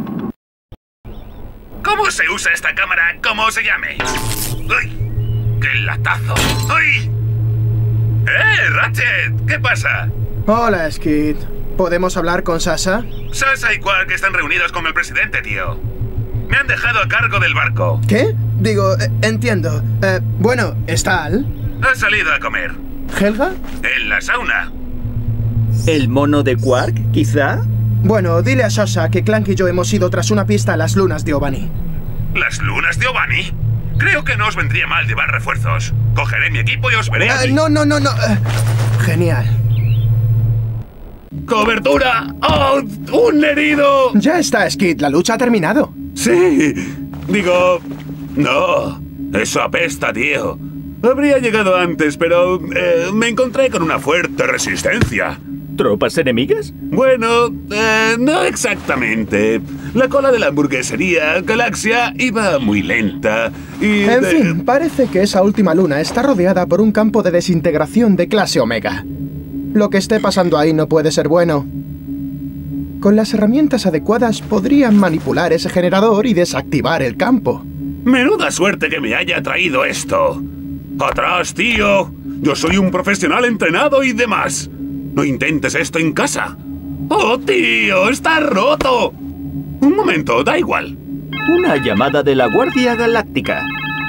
Speaker 14: ¿Cómo se usa esta cámara? ¿Cómo se llame? ¡Uy! ¡Qué latazo! ¡Uy! ¡Eh, Ratchet! ¿Qué pasa?
Speaker 1: Hola, Skid. ¿Podemos hablar con Sasha?
Speaker 14: Sasha y Quark están reunidos con el presidente, tío. Me han dejado a cargo del barco.
Speaker 1: ¿Qué? Digo, eh, entiendo. Eh, bueno, ¿está Al?
Speaker 14: Ha salido a comer.
Speaker 1: ¿Helga?
Speaker 14: En la sauna.
Speaker 2: ¿El mono de Quark, quizá?
Speaker 1: Bueno, dile a Sasha que Clank y yo hemos ido tras una pista a las lunas de Obani.
Speaker 14: ¿Las lunas de Obani? Creo que no os vendría mal llevar refuerzos. Cogeré mi equipo y os veré allí.
Speaker 1: Uh, no, no, no, no. Uh, genial.
Speaker 14: ¡Cobertura! ¡Oh! ¡Un herido!
Speaker 1: Ya está, Skid. La lucha ha terminado.
Speaker 14: Sí. Digo... No. Eso apesta, tío. Habría llegado antes, pero eh, me encontré con una fuerte resistencia.
Speaker 3: ¿Tropas enemigas?
Speaker 14: Bueno, eh, no exactamente. La cola de la hamburguesería Galaxia iba muy lenta y...
Speaker 1: En
Speaker 14: de...
Speaker 1: fin, parece que esa última luna está rodeada por un campo de desintegración de clase Omega. Lo que esté pasando ahí no puede ser bueno. Con las herramientas adecuadas podrían manipular ese generador y desactivar el campo.
Speaker 14: Menuda suerte que me haya traído esto. ¡Atrás, tío! Yo soy un profesional entrenado y demás. No intentes esto en casa. ¡Oh, tío! ¡Está roto! Un momento, da igual.
Speaker 3: Una llamada de la Guardia Galáctica.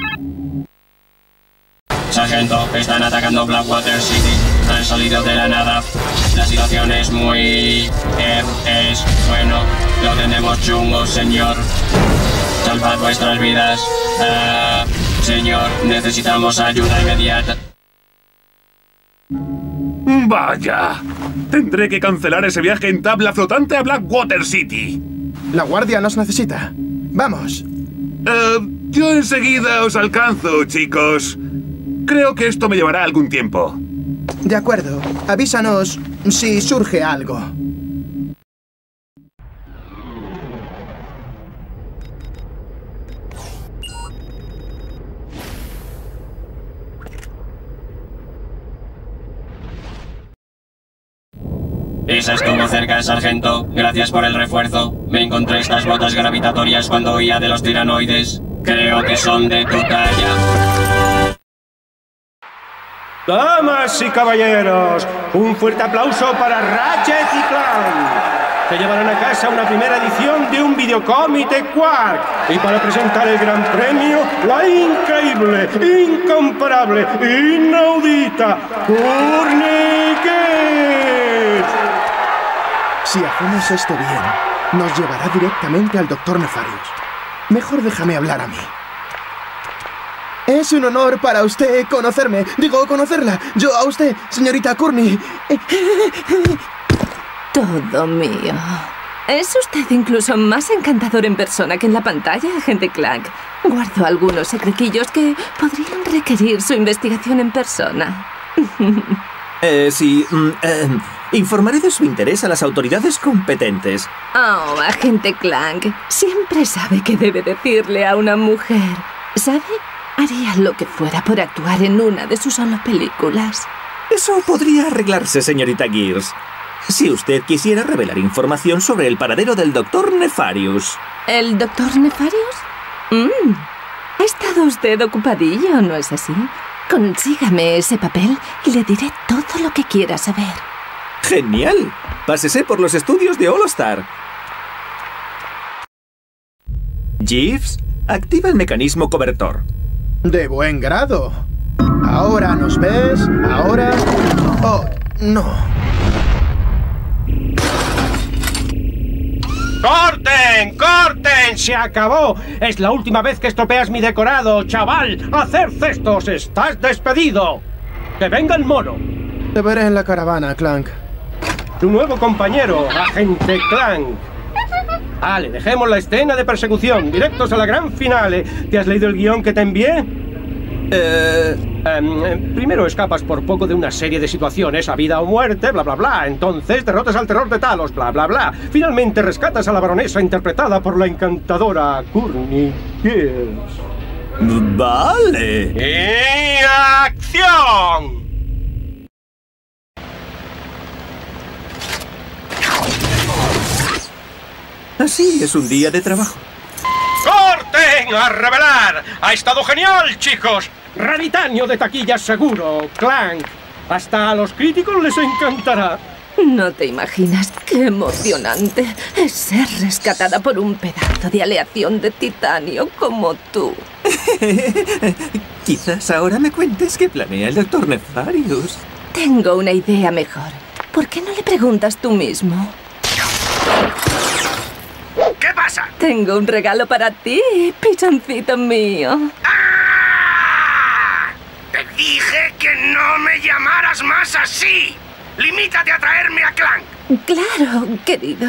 Speaker 6: Sargento, están atacando Blackwater City. Han salido de la nada. La situación es muy... Eh, es... bueno, lo tenemos chungo, señor. Salvad vuestras vidas. Ah, señor, necesitamos ayuda inmediata.
Speaker 14: ¡Vaya! Tendré que cancelar ese viaje en tabla flotante a Blackwater City.
Speaker 1: La guardia nos necesita. ¡Vamos!
Speaker 14: Uh, yo enseguida os alcanzo, chicos. Creo que esto me llevará algún tiempo.
Speaker 1: De acuerdo. Avísanos si surge algo.
Speaker 6: Esa estuvo cerca, sargento. Gracias por el refuerzo. Me encontré estas botas gravitatorias cuando huía de los tiranoides. Creo que son de tu talla.
Speaker 4: Damas y caballeros, un fuerte aplauso para Ratchet y Clank, que llevarán a casa una primera edición de un videocómic de Quark. Y para presentar el gran premio, la increíble, incomparable, inaudita Courtney Gates.
Speaker 1: Si hacemos esto bien, nos llevará directamente al doctor Nefarius. Mejor déjame hablar a mí. Es un honor para usted conocerme. Digo, conocerla. Yo a usted, señorita Courtney.
Speaker 21: Todo mío. Es usted incluso más encantador en persona que en la pantalla, agente Clank. Guardo algunos secretillos que podrían requerir su investigación en persona.
Speaker 2: Eh, sí. Mm, eh, informaré de su interés a las autoridades competentes.
Speaker 21: Oh, agente Clank. Siempre sabe qué debe decirle a una mujer. ¿Sabe? Haría lo que fuera por actuar en una de sus solo películas.
Speaker 2: Eso podría arreglarse, señorita Gears. Si usted quisiera revelar información sobre el paradero del doctor Nefarius.
Speaker 21: ¿El doctor Nefarius? Mm. Ha estado usted ocupadillo, ¿no es así? Consígame ese papel y le diré todo lo que quiera saber.
Speaker 2: ¡Genial! Pásese por los estudios de All Star. Jeeves, activa el mecanismo cobertor.
Speaker 1: De buen grado. Ahora nos ves, ahora... Oh, no.
Speaker 4: ¡Corten! ¡Corten! ¡Se acabó! Es la última vez que estropeas mi decorado, chaval. ¡A hacer cestos! ¡Estás despedido! ¡Que venga el mono!
Speaker 1: Te veré en la caravana, Clank.
Speaker 4: Tu nuevo compañero, Agente Clank. Vale, dejemos la escena de persecución. Directos a la gran finale. ¿Te has leído el guión que te envié? Eh, um, primero escapas por poco de una serie de situaciones, a vida o muerte, bla bla bla. Entonces derrotas al terror de Talos, bla bla bla. Finalmente rescatas a la baronesa interpretada por la encantadora Courtney Gears.
Speaker 2: Vale.
Speaker 4: ¡Y acción!
Speaker 2: Así es un día de trabajo.
Speaker 4: ¡Corten a revelar! ¡Ha estado genial, chicos! Raritanio de taquilla seguro, Clank. Hasta a los críticos les encantará.
Speaker 21: No te imaginas qué emocionante es ser rescatada por un pedazo de aleación de titanio como tú.
Speaker 2: Quizás ahora me cuentes qué planea el doctor Nefarius.
Speaker 21: Tengo una idea mejor. ¿Por qué no le preguntas tú mismo?
Speaker 11: ¿Qué pasa?
Speaker 21: Tengo un regalo para ti, pichoncito mío.
Speaker 11: ¡Ah! Te dije que no me llamaras más así. ¡Limítate a traerme a Clank!
Speaker 21: Claro, querido.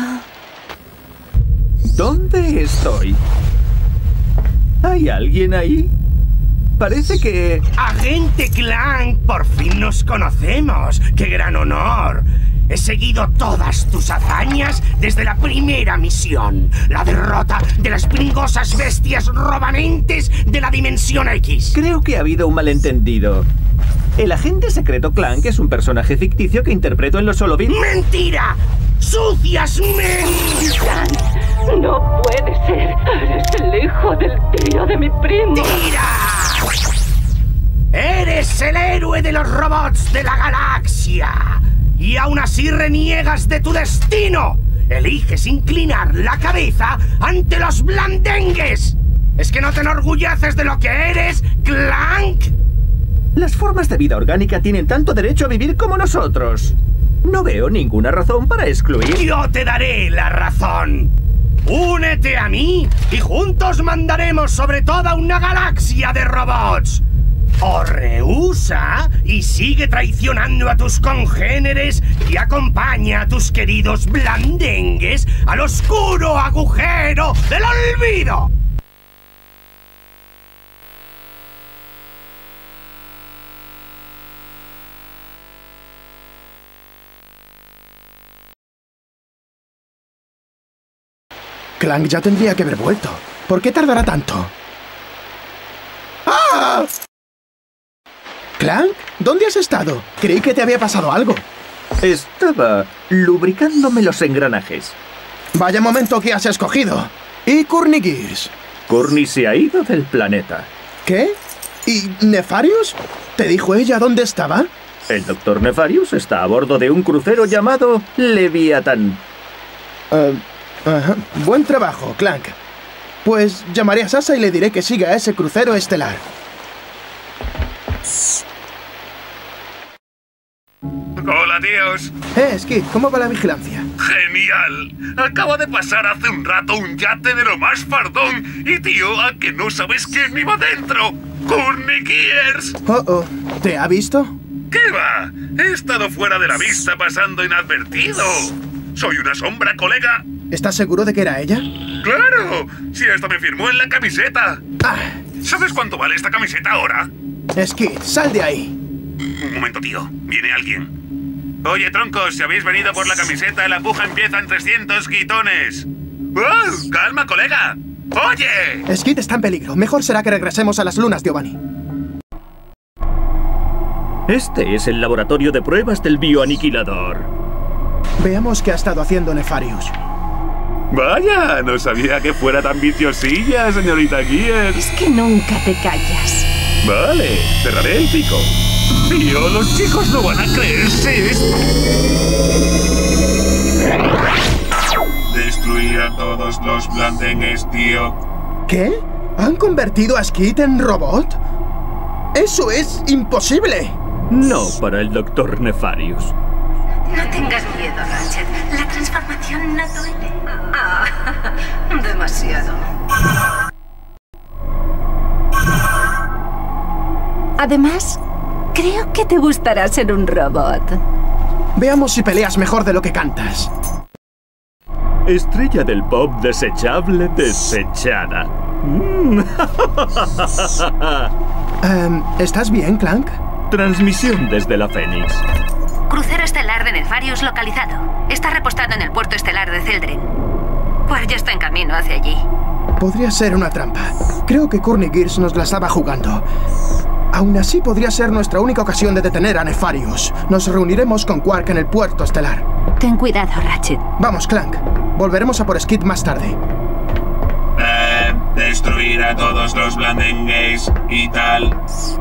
Speaker 2: ¿Dónde estoy? ¿Hay alguien ahí? Parece que...
Speaker 11: Agente Clank, por fin nos conocemos. ¡Qué gran honor! He seguido todas tus hazañas desde la primera misión. La derrota de las pringosas bestias robanentes de la Dimensión X.
Speaker 2: Creo que ha habido un malentendido. El agente secreto Clank es un personaje ficticio que interpreto en los Solovin.
Speaker 11: ¡Mentira! ¡Sucias mentiras!
Speaker 21: No puede ser. Eres el hijo del tío de mi primo.
Speaker 11: ¡Tira! ¡Eres el héroe de los robots de la galaxia! Y aún así reniegas de tu destino. Eliges inclinar la cabeza ante los blandengues. ¿Es que no te enorgulleces de lo que eres, Clank?
Speaker 2: Las formas de vida orgánica tienen tanto derecho a vivir como nosotros. No veo ninguna razón para excluir...
Speaker 11: Yo te daré la razón. Únete a mí y juntos mandaremos sobre toda una galaxia de robots. O rehúsa y sigue traicionando a tus congéneres y acompaña a tus queridos blandengues al oscuro agujero del olvido.
Speaker 1: Clank ya tendría que haber vuelto. ¿Por qué tardará tanto? ¡Ah! ¿Clank? ¿Dónde has estado? Creí que te había pasado algo.
Speaker 2: Estaba lubricándome los engranajes.
Speaker 1: Vaya momento que has escogido. ¿Y Courtney Gears?
Speaker 2: Courtney se ha ido del planeta.
Speaker 1: ¿Qué? ¿Y Nefarius? ¿Te dijo ella dónde estaba?
Speaker 2: El doctor Nefarius está a bordo de un crucero llamado Leviatán.
Speaker 1: Uh, uh, buen trabajo, Clank. Pues llamaré a Sasa y le diré que siga a ese crucero estelar.
Speaker 14: Hola, tíos.
Speaker 1: Eh, Skid, ¿cómo va la vigilancia?
Speaker 14: ¡Genial! Acaba de pasar hace un rato un yate de lo más fardón y, tío, ¿a que no sabes quién iba dentro? ¡Courtney Gears!
Speaker 1: Oh, oh. ¿Te ha visto?
Speaker 14: ¿Qué va? He estado fuera de la vista pasando inadvertido. Soy una sombra, colega.
Speaker 1: ¿Estás seguro de que era ella?
Speaker 14: ¡Claro! Si esto me firmó en la camiseta.
Speaker 1: Ah.
Speaker 14: ¿Sabes cuánto vale esta camiseta ahora?
Speaker 1: Skid, sal de ahí.
Speaker 14: Un momento, tío. Viene alguien. Oye, troncos, si habéis venido por la camiseta, la puja empieza en trescientos guitones. ¡Oh! ¡Calma, colega! ¡Oye!
Speaker 1: Skid está en peligro. Mejor será que regresemos a las lunas, Giovanni.
Speaker 2: Este es el laboratorio de pruebas del bioaniquilador.
Speaker 1: Veamos qué ha estado haciendo Nefarius.
Speaker 14: Vaya, no sabía que fuera tan viciosilla, señorita Gears.
Speaker 21: Es que nunca te callas.
Speaker 14: Vale, cerraré el pico. Tío, los chicos no van a creerse esto. Destruir a todos los blandengues, tío.
Speaker 1: ¿Qué? ¿Han convertido a Skid en robot? ¡Eso es imposible!
Speaker 2: No para el doctor Nefarius.
Speaker 9: No tengas miedo, Ratchet. La transformación no duele. Ah, demasiado.
Speaker 21: Además, creo que te gustará ser un robot.
Speaker 1: Veamos si peleas mejor de lo que cantas.
Speaker 3: Estrella del pop desechable desechada. Mm.
Speaker 1: um, ¿Estás bien, Clank?
Speaker 3: Transmisión desde la Fénix.
Speaker 9: Crucero estelar de Nefarius localizado. Está repostado en el puerto estelar de Celdren. Quark ya está en camino hacia allí.
Speaker 1: Podría ser una trampa. Creo que Courtney Gears nos la estaba jugando. Aún así, podría ser nuestra única ocasión de detener a Nefarius. Nos reuniremos con Quark en el puerto estelar.
Speaker 10: Ten cuidado, Ratchet.
Speaker 1: Vamos, Clank. Volveremos a por Skid más tarde.
Speaker 6: Eh, destruir a todos los blandengues y tal.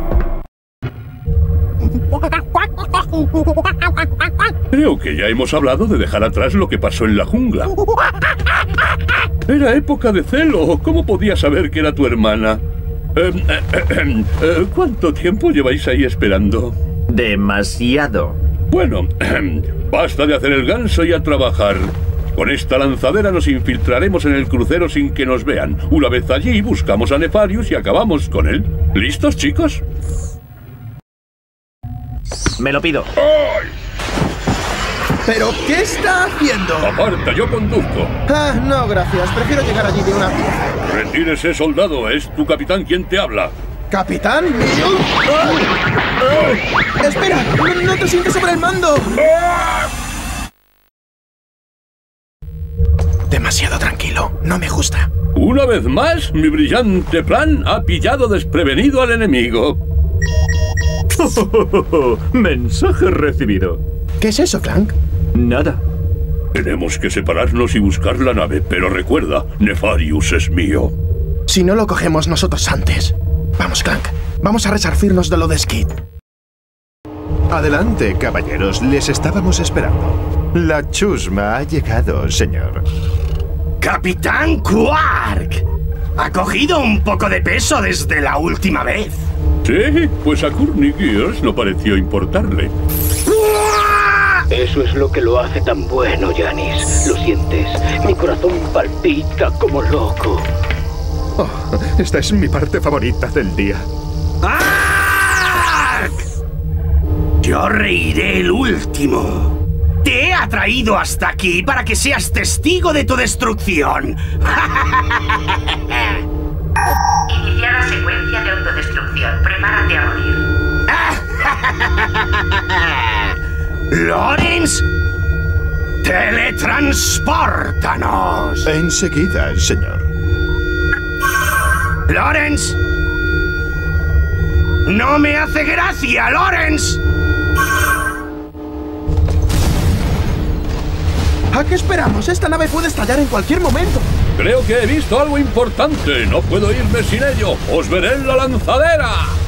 Speaker 8: Creo que ya hemos hablado de dejar atrás lo que pasó en la jungla. Era época de celo. ¿Cómo podía saber que era tu hermana? Eh, eh, eh, eh, ¿Cuánto tiempo lleváis ahí esperando?
Speaker 2: Demasiado.
Speaker 8: Bueno, eh, basta de hacer el ganso y a trabajar. Con esta lanzadera nos infiltraremos en el crucero sin que nos vean. Una vez allí, buscamos a Nefarius y acabamos con él. ¿Listos, chicos?
Speaker 2: Me lo pido.
Speaker 8: ¡Ay!
Speaker 1: ¿Pero qué está haciendo?
Speaker 8: Aparta, yo conduzco.
Speaker 1: Ah, no, gracias. Prefiero llegar allí de una vez.
Speaker 8: Retírese, soldado. Es tu capitán quien te habla.
Speaker 1: ¿Capitán? ¡Oh! ¡Oh! ¡Espera! No, ¡No te sientes sobre el mando! Demasiado tranquilo. No me gusta.
Speaker 8: Una vez más, mi brillante plan ha pillado desprevenido al enemigo.
Speaker 3: Mensaje recibido.
Speaker 1: ¿Qué es eso, Clank?
Speaker 3: Nada.
Speaker 8: Tenemos que separarnos y buscar la nave, pero recuerda, Nefarius es mío.
Speaker 1: Si no lo cogemos nosotros antes. Vamos, Clank. Vamos a resarcirnos de lo de Skid.
Speaker 17: Adelante, caballeros. Les estábamos esperando. La chusma ha llegado, señor.
Speaker 11: ¡Capitán Quark! Ha cogido un poco de peso desde la última vez.
Speaker 8: Sí, pues a Courtney Gears no pareció importarle.
Speaker 18: Eso es lo que lo hace tan bueno, Janice. ¿Lo sientes? Mi corazón palpita como loco.
Speaker 17: Oh, esta es mi parte favorita del día.
Speaker 11: ¡Ark! Yo reiré el último. Te he atraído hasta aquí para que seas testigo de tu destrucción.
Speaker 9: Iniciada secuencia de autodestrucción. Prepárate a morir.
Speaker 11: ¡Lawrence! ¡Teletranspórtanos!
Speaker 17: Enseguida, señor.
Speaker 11: ¡Lawrence! ¡No me hace gracia, Lawrence!
Speaker 1: ¿A qué esperamos? Esta nave puede estallar en cualquier momento.
Speaker 8: Creo que he visto algo importante. No puedo irme sin ello. ¡Os veré en la lanzadera!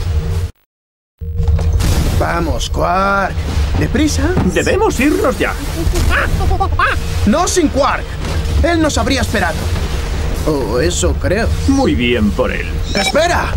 Speaker 1: Vamos, Quark. ¿Deprisa?
Speaker 3: Debemos irnos ya.
Speaker 1: No sin Quark. Él nos habría esperado. Oh, eso creo.
Speaker 3: Muy bien por él.
Speaker 1: ¡Espera!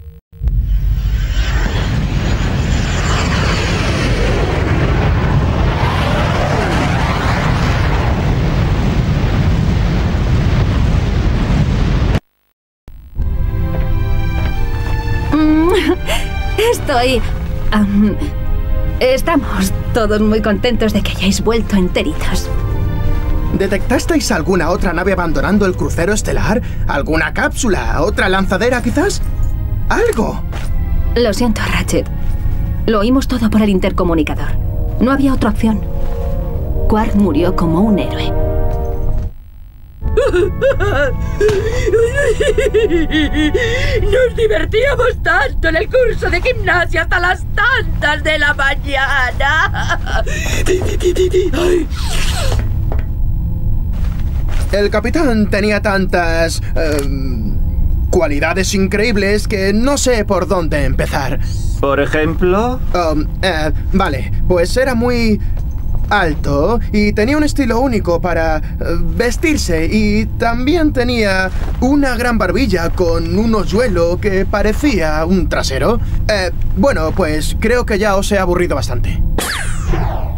Speaker 10: Estoy... Um, estamos todos muy contentos de que hayáis vuelto enteritos.
Speaker 1: ¿Detectasteis alguna otra nave abandonando el crucero estelar? ¿Alguna cápsula? ¿Otra lanzadera, quizás? ¡Algo!
Speaker 10: Lo siento, Ratchet. Lo oímos todo por el intercomunicador. No había otra opción. Quark murió como un héroe.
Speaker 20: Nos divertíamos tanto en el curso de gimnasia hasta las tantas de la mañana.
Speaker 1: El capitán tenía tantas... Uh, cualidades increíbles que no sé por dónde empezar.
Speaker 2: ¿Por ejemplo?
Speaker 1: Um, uh, vale, pues era muy... alto y tenía un estilo único para uh, vestirse y también tenía una gran barbilla con un hoyuelo que parecía un trasero. Eh, bueno, pues creo que ya os he aburrido bastante.
Speaker 16: Acabo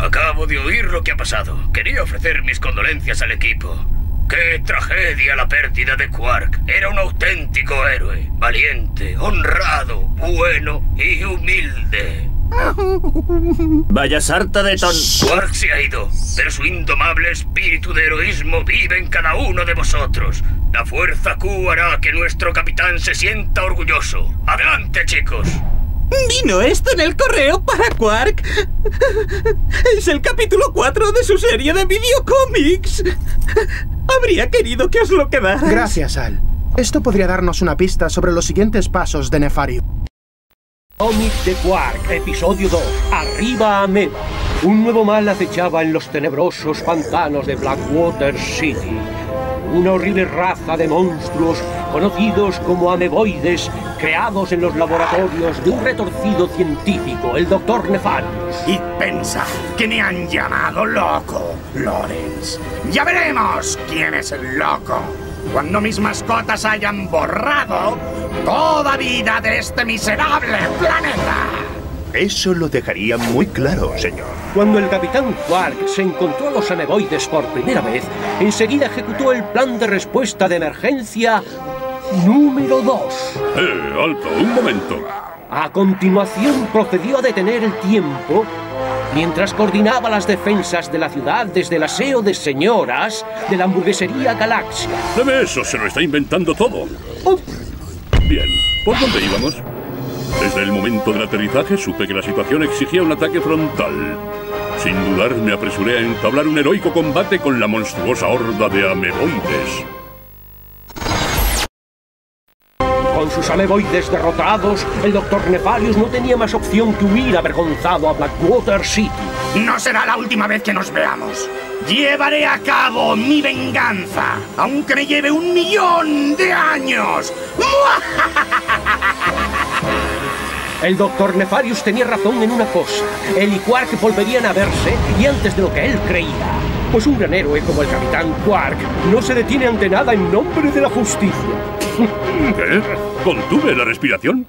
Speaker 16: de oír lo que ha pasado. Quería ofrecer mis condolencias al equipo. ¡Qué tragedia la pérdida de Quark! Era un auténtico héroe. Valiente, honrado, bueno y humilde.
Speaker 2: Vaya sarta de ton...
Speaker 16: Quark se ha ido, pero su indomable espíritu de heroísmo vive en cada uno de vosotros. La fuerza Q hará que nuestro capitán se sienta orgulloso. ¡Adelante, chicos!
Speaker 12: Vino esto en el correo para Quark. Es el capítulo cuatro de su serie de videocómics. Habría querido que os lo quedara.
Speaker 1: Gracias, Al. Esto podría darnos una pista sobre los siguientes pasos de Nefarious.
Speaker 4: Cómic de Quark, episodio dos. Arriba Ameba. Un nuevo mal acechaba en los tenebrosos pantanos de Blackwater City. Una horrible raza de monstruos conocidos como ameboides, creados en los laboratorios de un retorcido científico, el doctor Nefarious.
Speaker 11: Y pensa que me han llamado loco, Lawrence. Ya veremos quién es el loco cuando mis mascotas hayan borrado toda vida de este miserable planeta.
Speaker 17: Eso lo dejaría muy claro, señor.
Speaker 4: Cuando el Capitán Quark se encontró a los ameboides por primera vez, enseguida ejecutó el plan de respuesta de emergencia número dos.
Speaker 8: ¡Eh, alto! ¡Un momento!
Speaker 4: A continuación procedió a detener el tiempo mientras coordinaba las defensas de la ciudad desde el aseo de señoras de la hamburguesería Galaxia.
Speaker 8: Deme eso, se lo está inventando todo.
Speaker 4: Oh.
Speaker 8: Bien, ¿por dónde íbamos? Desde el momento del aterrizaje supe que la situación exigía un ataque frontal. Sin dudar me apresuré a entablar un heroico combate con la monstruosa horda de ameboides.
Speaker 4: Con sus ameboides derrotados, el doctor Nefarious no tenía más opción que huir avergonzado a Blackwater City.
Speaker 11: No será la última vez que nos veamos. Llevaré a cabo mi venganza, aunque me lleve un millón de años.
Speaker 4: El doctor Nefarious tenía razón en una cosa. Él y Quark volverían a verse, y antes de lo que él creía. Pues un gran héroe como el Capitán Quark no se detiene ante nada en nombre de la justicia.
Speaker 8: ¿Qué? ¿Contuve la respiración?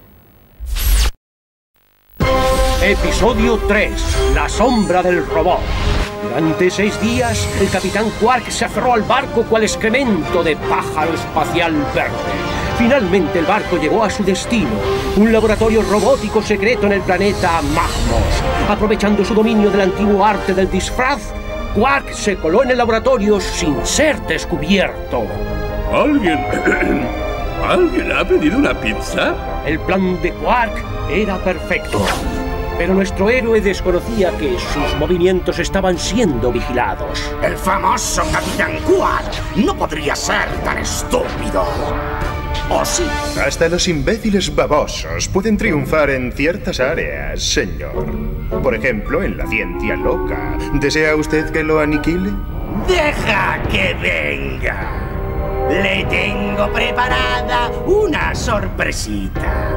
Speaker 4: Episodio tres. La sombra del robot. Durante seis días, el Capitán Quark se aferró al barco cual excremento de pájaro espacial verde. Finalmente el barco llegó a su destino, un laboratorio robótico secreto en el planeta Magmos. Aprovechando su dominio del antiguo arte del disfraz, Quark se coló en el laboratorio sin ser descubierto.
Speaker 8: ¿Alguien... ¿Alguien ha pedido una pizza?
Speaker 4: El plan de Quark era perfecto, pero nuestro héroe desconocía que sus movimientos estaban siendo vigilados.
Speaker 11: El famoso Capitán Quark no podría ser tan estúpido. ¿O sí?
Speaker 17: Hasta los imbéciles babosos pueden triunfar en ciertas áreas, señor. Por ejemplo, en la ciencia loca. ¿Desea usted que lo aniquile?
Speaker 11: ¡Deja que venga! Le tengo preparada una sorpresita.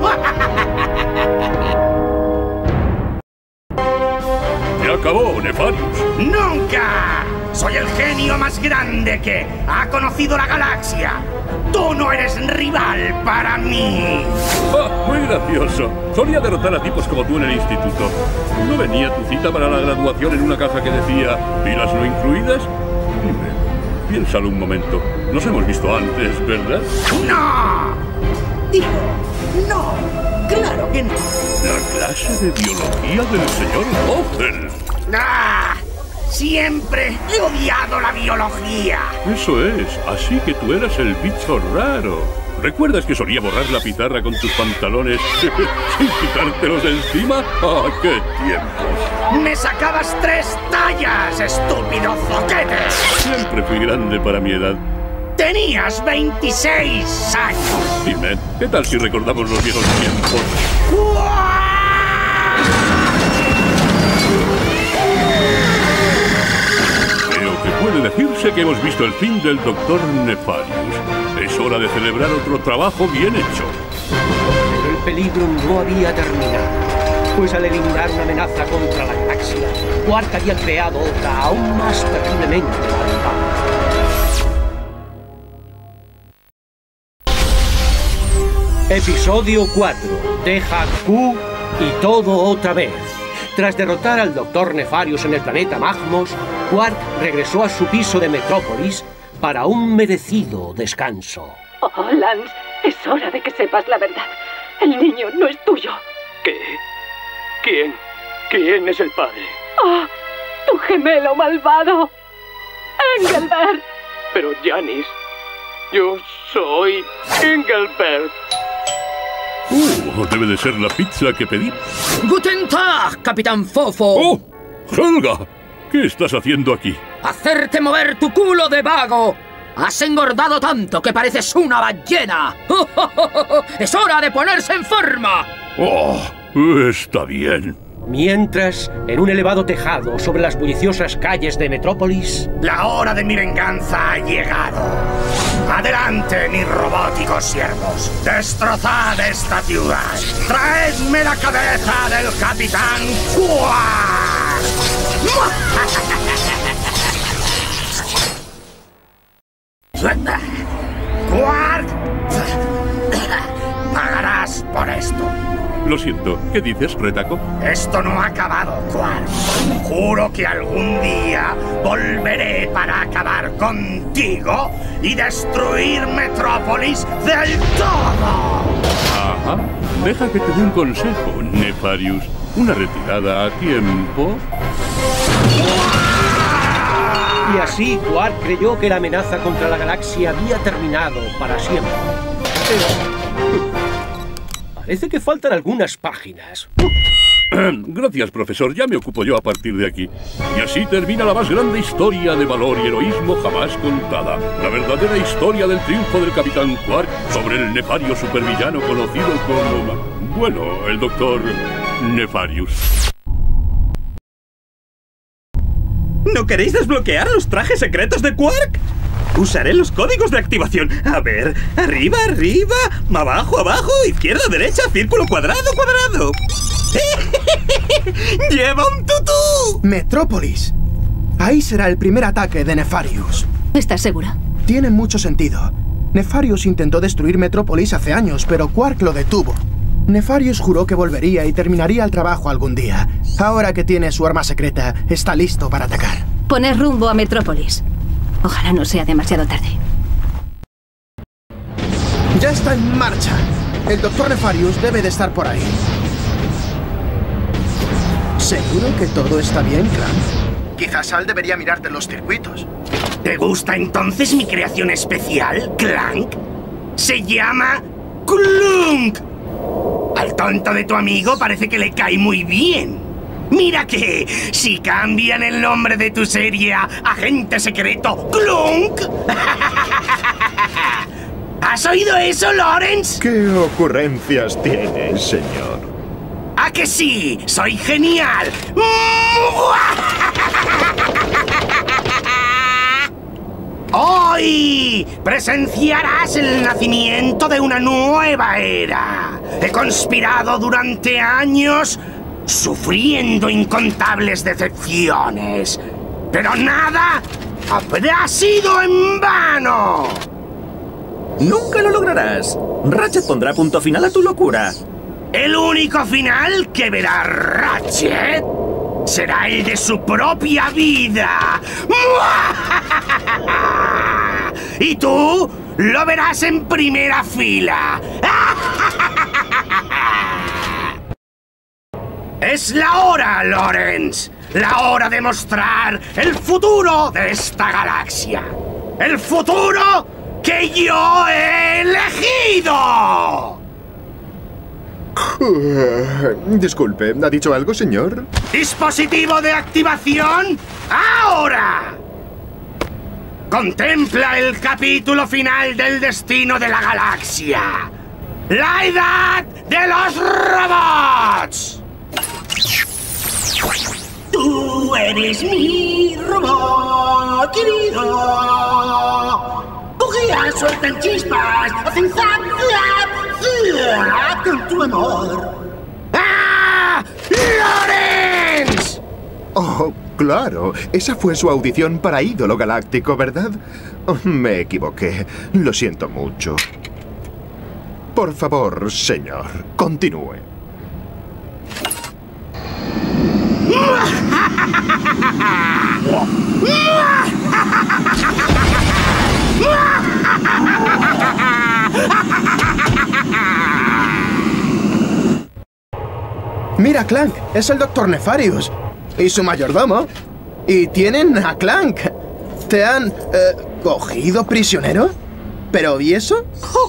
Speaker 8: ¡Se acabó, Nefarious!
Speaker 11: ¡Nunca! Soy el genio más grande que ha conocido la galaxia. ¡Tú no eres rival para mí!
Speaker 8: ¡Ah, muy gracioso! Solía derrotar a tipos como tú en el instituto. ¿No venía tu cita para la graduación en una caja que decía pilas no incluidas? Dime, piénsalo un momento. Nos hemos visto antes, ¿verdad?
Speaker 11: ¡No! Digo, no. Claro que no.
Speaker 8: La clase de biología del señor Hoffel.
Speaker 11: ¡Ah! Siempre he odiado la biología.
Speaker 8: Eso es, así que tú eras el bicho raro. ¿Recuerdas que solía borrar la pizarra con tus pantalones sin quitártelos de encima? ¡Ah, qué tiempos!
Speaker 11: ¡Me sacabas tres tallas, estúpido zoquete!
Speaker 8: Siempre fui grande para mi edad.
Speaker 11: Tenías veintiséis años.
Speaker 8: Dime, ¿qué tal si recordamos los viejos tiempos? Creo que puede decirse que hemos visto el fin del doctor Nefarious. Es hora de celebrar otro trabajo bien hecho.
Speaker 4: Pero el peligro no había terminado, pues al eliminar una amenaza contra la galaxia, Quark había creado otra aún más terriblemente malvada. Episodio cuatro. Deja Q y todo otra vez. Tras derrotar al doctor Nefarius en el planeta Magmos, Quark regresó a su piso de Metrópolis para un merecido descanso.
Speaker 7: Oh, Lance, es hora de que sepas la verdad. El niño no es tuyo.
Speaker 16: ¿Qué? ¿Quién? ¿Quién es el padre?
Speaker 7: ¡Oh, tu gemelo malvado! ¡Engelbert!
Speaker 16: Pero, Janice, yo soy Engelbert.
Speaker 8: Uh, debe de ser la pizza que pedí.
Speaker 20: ¡Guten Tag, Capitán Fofo!
Speaker 8: ¡Oh! ¡Helga! ¿Qué estás haciendo aquí?
Speaker 20: ¡Hacerte mover tu culo de vago! ¡Has engordado tanto que pareces una ballena! ¡Es hora de ponerse en forma!
Speaker 8: ¡Oh! Está bien.
Speaker 4: Mientras, en un elevado tejado sobre las bulliciosas calles de Metrópolis...
Speaker 11: La hora de mi venganza ha llegado. ¡Adelante, mis robóticos siervos! ¡Destrozad esta ciudad! ¡Traedme la cabeza del Capitán Quark! ¡Quark! ¡Pagarás por esto!
Speaker 8: Lo siento, ¿qué dices, Retaco?
Speaker 11: Esto no ha acabado, Quark. Juro que algún día volveré para acabar contigo y destruir Metrópolis del todo.
Speaker 8: Ajá. Deja que te dé un consejo, Nefarius. Una retirada a tiempo.
Speaker 4: Y así Quark creyó que la amenaza contra la galaxia había terminado para siempre. Pero... parece que faltan algunas páginas.
Speaker 8: Gracias, profesor. Ya me ocupo yo a partir de aquí. Y así termina la más grande historia de valor y heroísmo jamás contada. La verdadera historia del triunfo del Capitán Quark sobre el nefario supervillano conocido como... bueno, el doctor Nefarius.
Speaker 12: ¿No queréis desbloquear los trajes secretos de Quark? Usaré los códigos de activación. A ver, arriba, arriba, abajo, abajo, izquierda, derecha, círculo, cuadrado, cuadrado. ¡Lleva un tutú!
Speaker 1: Metrópolis. Ahí será el primer ataque de Nefarius.
Speaker 10: ¿Estás segura?
Speaker 1: Tiene mucho sentido. Nefarius intentó destruir Metrópolis hace años, pero Quark lo detuvo. Nefarius juró que volvería y terminaría el trabajo algún día. Ahora que tiene su arma secreta, está listo para atacar.
Speaker 10: Poner rumbo a Metrópolis. Ojalá no sea demasiado tarde.
Speaker 1: Ya está en marcha. El doctor Nefarius debe de estar por ahí. ¿Seguro que todo está bien, Clank? Quizás Al debería mirarte los circuitos.
Speaker 11: ¿Te gusta entonces mi creación especial, Clank? Se llama Clunk. Al tonto de tu amigo parece que le cae muy bien. Mira que, si cambian el nombre de tu serie a Agente Secreto Clunk... ¿Has oído eso, Lawrence?
Speaker 17: ¿Qué ocurrencias tienes, señor?
Speaker 11: ¿A que sí? ¡Soy genial! Hoy presenciarás el nacimiento de una nueva era. He conspirado durante años, sufriendo incontables decepciones. Pero nada habrá sido en vano.
Speaker 2: Nunca lo lograrás. Ratchet pondrá punto final a tu locura.
Speaker 11: El único final que verá Ratchet será el de su propia vida. Y tú lo verás en primera fila. Es la hora, Lawrence. La hora de mostrar el futuro de esta galaxia. El futuro que yo he elegido.
Speaker 17: Uh, disculpe, ¿ha dicho algo, señor?
Speaker 11: Dispositivo de activación, ahora. Contempla el capítulo final del destino de la galaxia. La edad de los robots. Tú eres mi robot querido. Bugueas, sueltan chispas, hacen zap, zap, zap con tu amor. ¡Ah! ¡Lawrence!
Speaker 17: Oh, claro. Esa fue su audición para ídolo galáctico, ¿verdad? Oh, me equivoqué. Lo siento mucho. Por favor, señor, continúe.
Speaker 1: Mira, Clank, es el doctor Nefarius y su mayordomo. Y tienen a Clank. ¿Te han eh, cogido prisionero? ¿Pero y eso?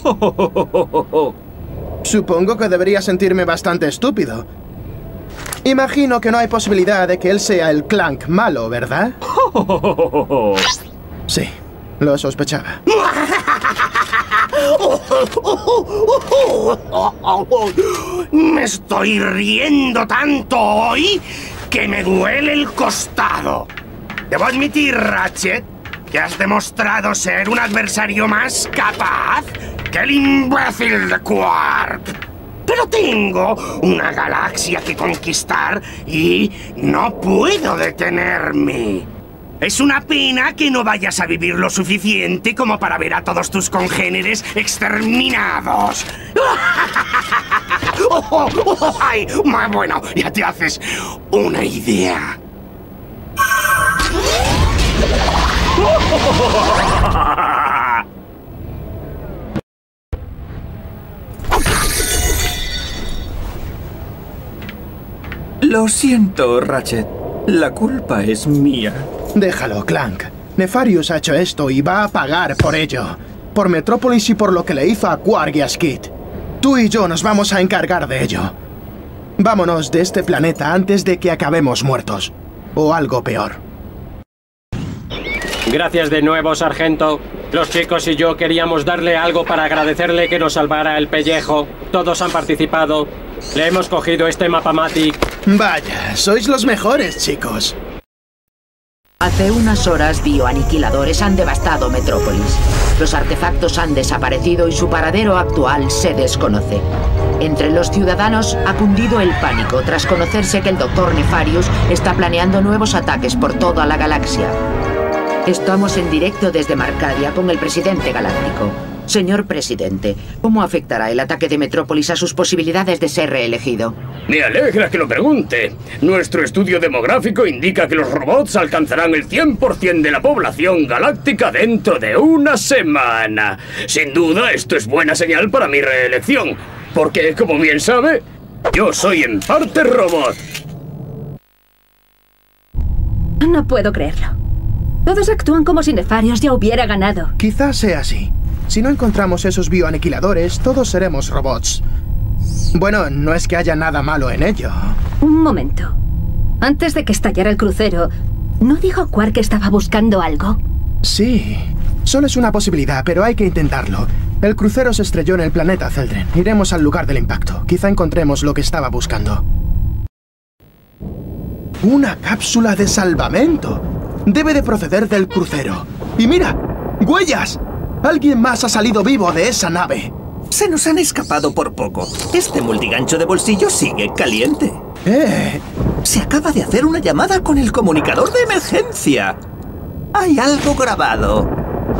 Speaker 1: Supongo que debería sentirme bastante estúpido. Imagino que no hay posibilidad de que él sea el Clank malo, ¿verdad? Sí, lo sospechaba.
Speaker 11: Me estoy riendo tanto hoy que me duele el costado. Debo admitir, Ratchet, que has demostrado ser un adversario más capaz que el imbécil de Quark. Pero tengo una galaxia que conquistar y no puedo detenerme. Es una pena que no vayas a vivir lo suficiente como para ver a todos tus congéneres exterminados. Ay, bueno, ya te haces una idea.
Speaker 2: Lo siento, Ratchet. La culpa es mía.
Speaker 1: Déjalo, Clank. Nefarius ha hecho esto y va a pagar por ello. Por Metrópolis y por lo que le hizo a Quark y a Skid. Tú y yo nos vamos a encargar de ello. Vámonos de este planeta antes de que acabemos muertos. O algo peor.
Speaker 4: Gracias de nuevo, sargento. Los chicos y yo queríamos darle algo para agradecerle que nos salvara el pellejo. Todos han participado. Le hemos cogido este Mapamatic.
Speaker 1: Vaya, sois los mejores, chicos.
Speaker 5: Hace unas horas, bioaniquiladores han devastado Metrópolis. Los artefactos han desaparecido y su paradero actual se desconoce. Entre los ciudadanos ha cundido el pánico tras conocerse que el doctor Nefarius está planeando nuevos ataques por toda la galaxia. Estamos en directo desde Marcadia con el presidente galáctico. Señor presidente, ¿cómo afectará el ataque de Metrópolis a sus posibilidades de ser reelegido?
Speaker 19: Me alegra que lo pregunte. Nuestro estudio demográfico indica que los robots alcanzarán el cien por cien de la población galáctica dentro de una semana. Sin duda, esto es buena señal para mi reelección, porque, como bien sabe, yo soy en parte robot.
Speaker 10: No puedo creerlo. Todos actúan como si Nefarius ya hubiera ganado.
Speaker 1: Quizás sea así. Si no encontramos esos bioaniquiladores, todos seremos robots. Bueno, no es que haya nada malo en ello.
Speaker 10: Un momento. Antes de que estallara el crucero, ¿no dijo Quark que estaba buscando algo?
Speaker 1: Sí. Solo es una posibilidad, pero hay que intentarlo. El crucero se estrelló en el planeta Celdren. Iremos al lugar del impacto. Quizá encontremos lo que estaba buscando. ¡Una cápsula de salvamento! Debe de proceder del crucero. ¡Y mira! ¡Huellas! Alguien más ha salido vivo de esa nave.
Speaker 2: Se nos han escapado por poco. Este multigancho de bolsillo sigue caliente.
Speaker 1: ¡Eh!
Speaker 2: Se acaba de hacer una llamada con el comunicador de emergencia. Hay algo grabado.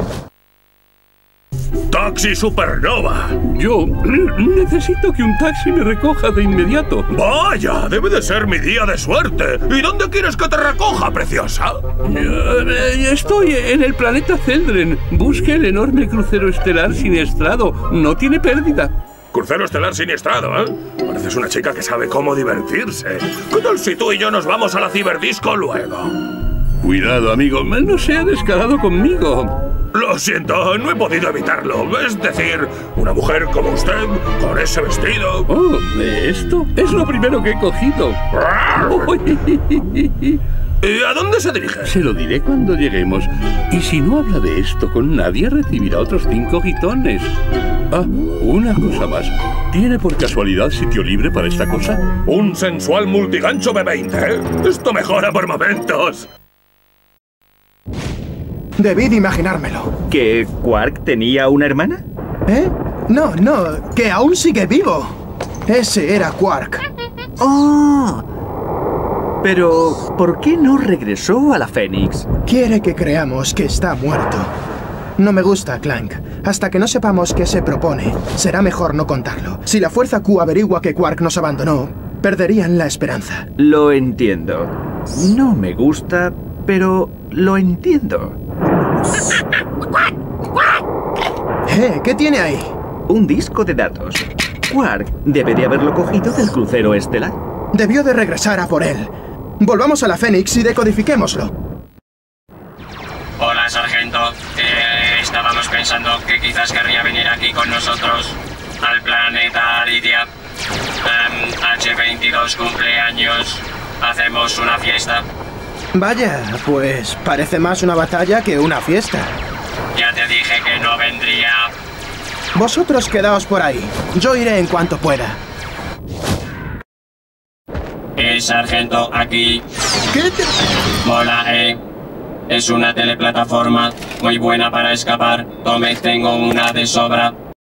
Speaker 14: ¡Taxi Supernova!
Speaker 8: Yo necesito que un taxi me recoja de inmediato.
Speaker 14: ¡Vaya! Debe de ser mi día de suerte. ¿Y dónde quieres que te recoja, preciosa?
Speaker 8: Eh, estoy en el planeta Celdren. Busque el enorme crucero estelar siniestrado. No tiene pérdida.
Speaker 14: Crucero estelar siniestrado, ¿eh? Pareces una chica que sabe cómo divertirse. ¿Qué tal si tú y yo nos vamos a la ciberdisco luego?
Speaker 8: Cuidado, amigo. No sea descarado conmigo.
Speaker 14: Lo siento, no he podido evitarlo. Es decir, una mujer como usted, con ese vestido...
Speaker 8: Oh, esto es lo primero que he cogido.
Speaker 14: ¿Y a dónde se dirige?
Speaker 8: Se lo diré cuando lleguemos. Y si no habla de esto con nadie, recibirá otros cinco gitones. Ah, una cosa más. ¿Tiene por casualidad sitio libre para esta cosa?
Speaker 14: Un sensual multigancho B veinte, ¿eh? Esto mejora por momentos.
Speaker 1: Debí de imaginármelo.
Speaker 3: ¿Que Quark tenía una hermana?
Speaker 1: ¿Eh? No, no, que aún sigue vivo. Ese era Quark.
Speaker 3: ¡Oh! Pero, ¿por qué no regresó a la Fénix?
Speaker 1: Quiere que creamos que está muerto. No me gusta, Clank. Hasta que no sepamos qué se propone, será mejor no contarlo. Si la Fuerza Q averigua que Quark nos abandonó, perderían la esperanza.
Speaker 3: Lo entiendo. No me gusta,
Speaker 2: pero lo entiendo.
Speaker 1: Eh, ¿qué tiene ahí?
Speaker 2: Un disco de datos. Quark debe de haberlo cogido del crucero estelar.
Speaker 1: Debió de regresar a por él. Volvamos a la Fénix y decodifiquémoslo.
Speaker 6: Hola, sargento. Eh, estábamos pensando que quizás querría venir aquí con nosotros al planeta Aridia. Um, H veintidós cumpleaños. Hacemos una fiesta.
Speaker 1: Vaya, pues parece más una batalla que una fiesta.
Speaker 6: Ya te dije que no vendría.
Speaker 1: Vosotros quedaos por ahí. Yo iré en cuanto pueda.
Speaker 6: Eh, sargento, aquí.
Speaker 1: ¿Qué te...?
Speaker 6: Mola, eh. Es una teleplataforma muy buena para escapar. Tome, tengo una de sobra.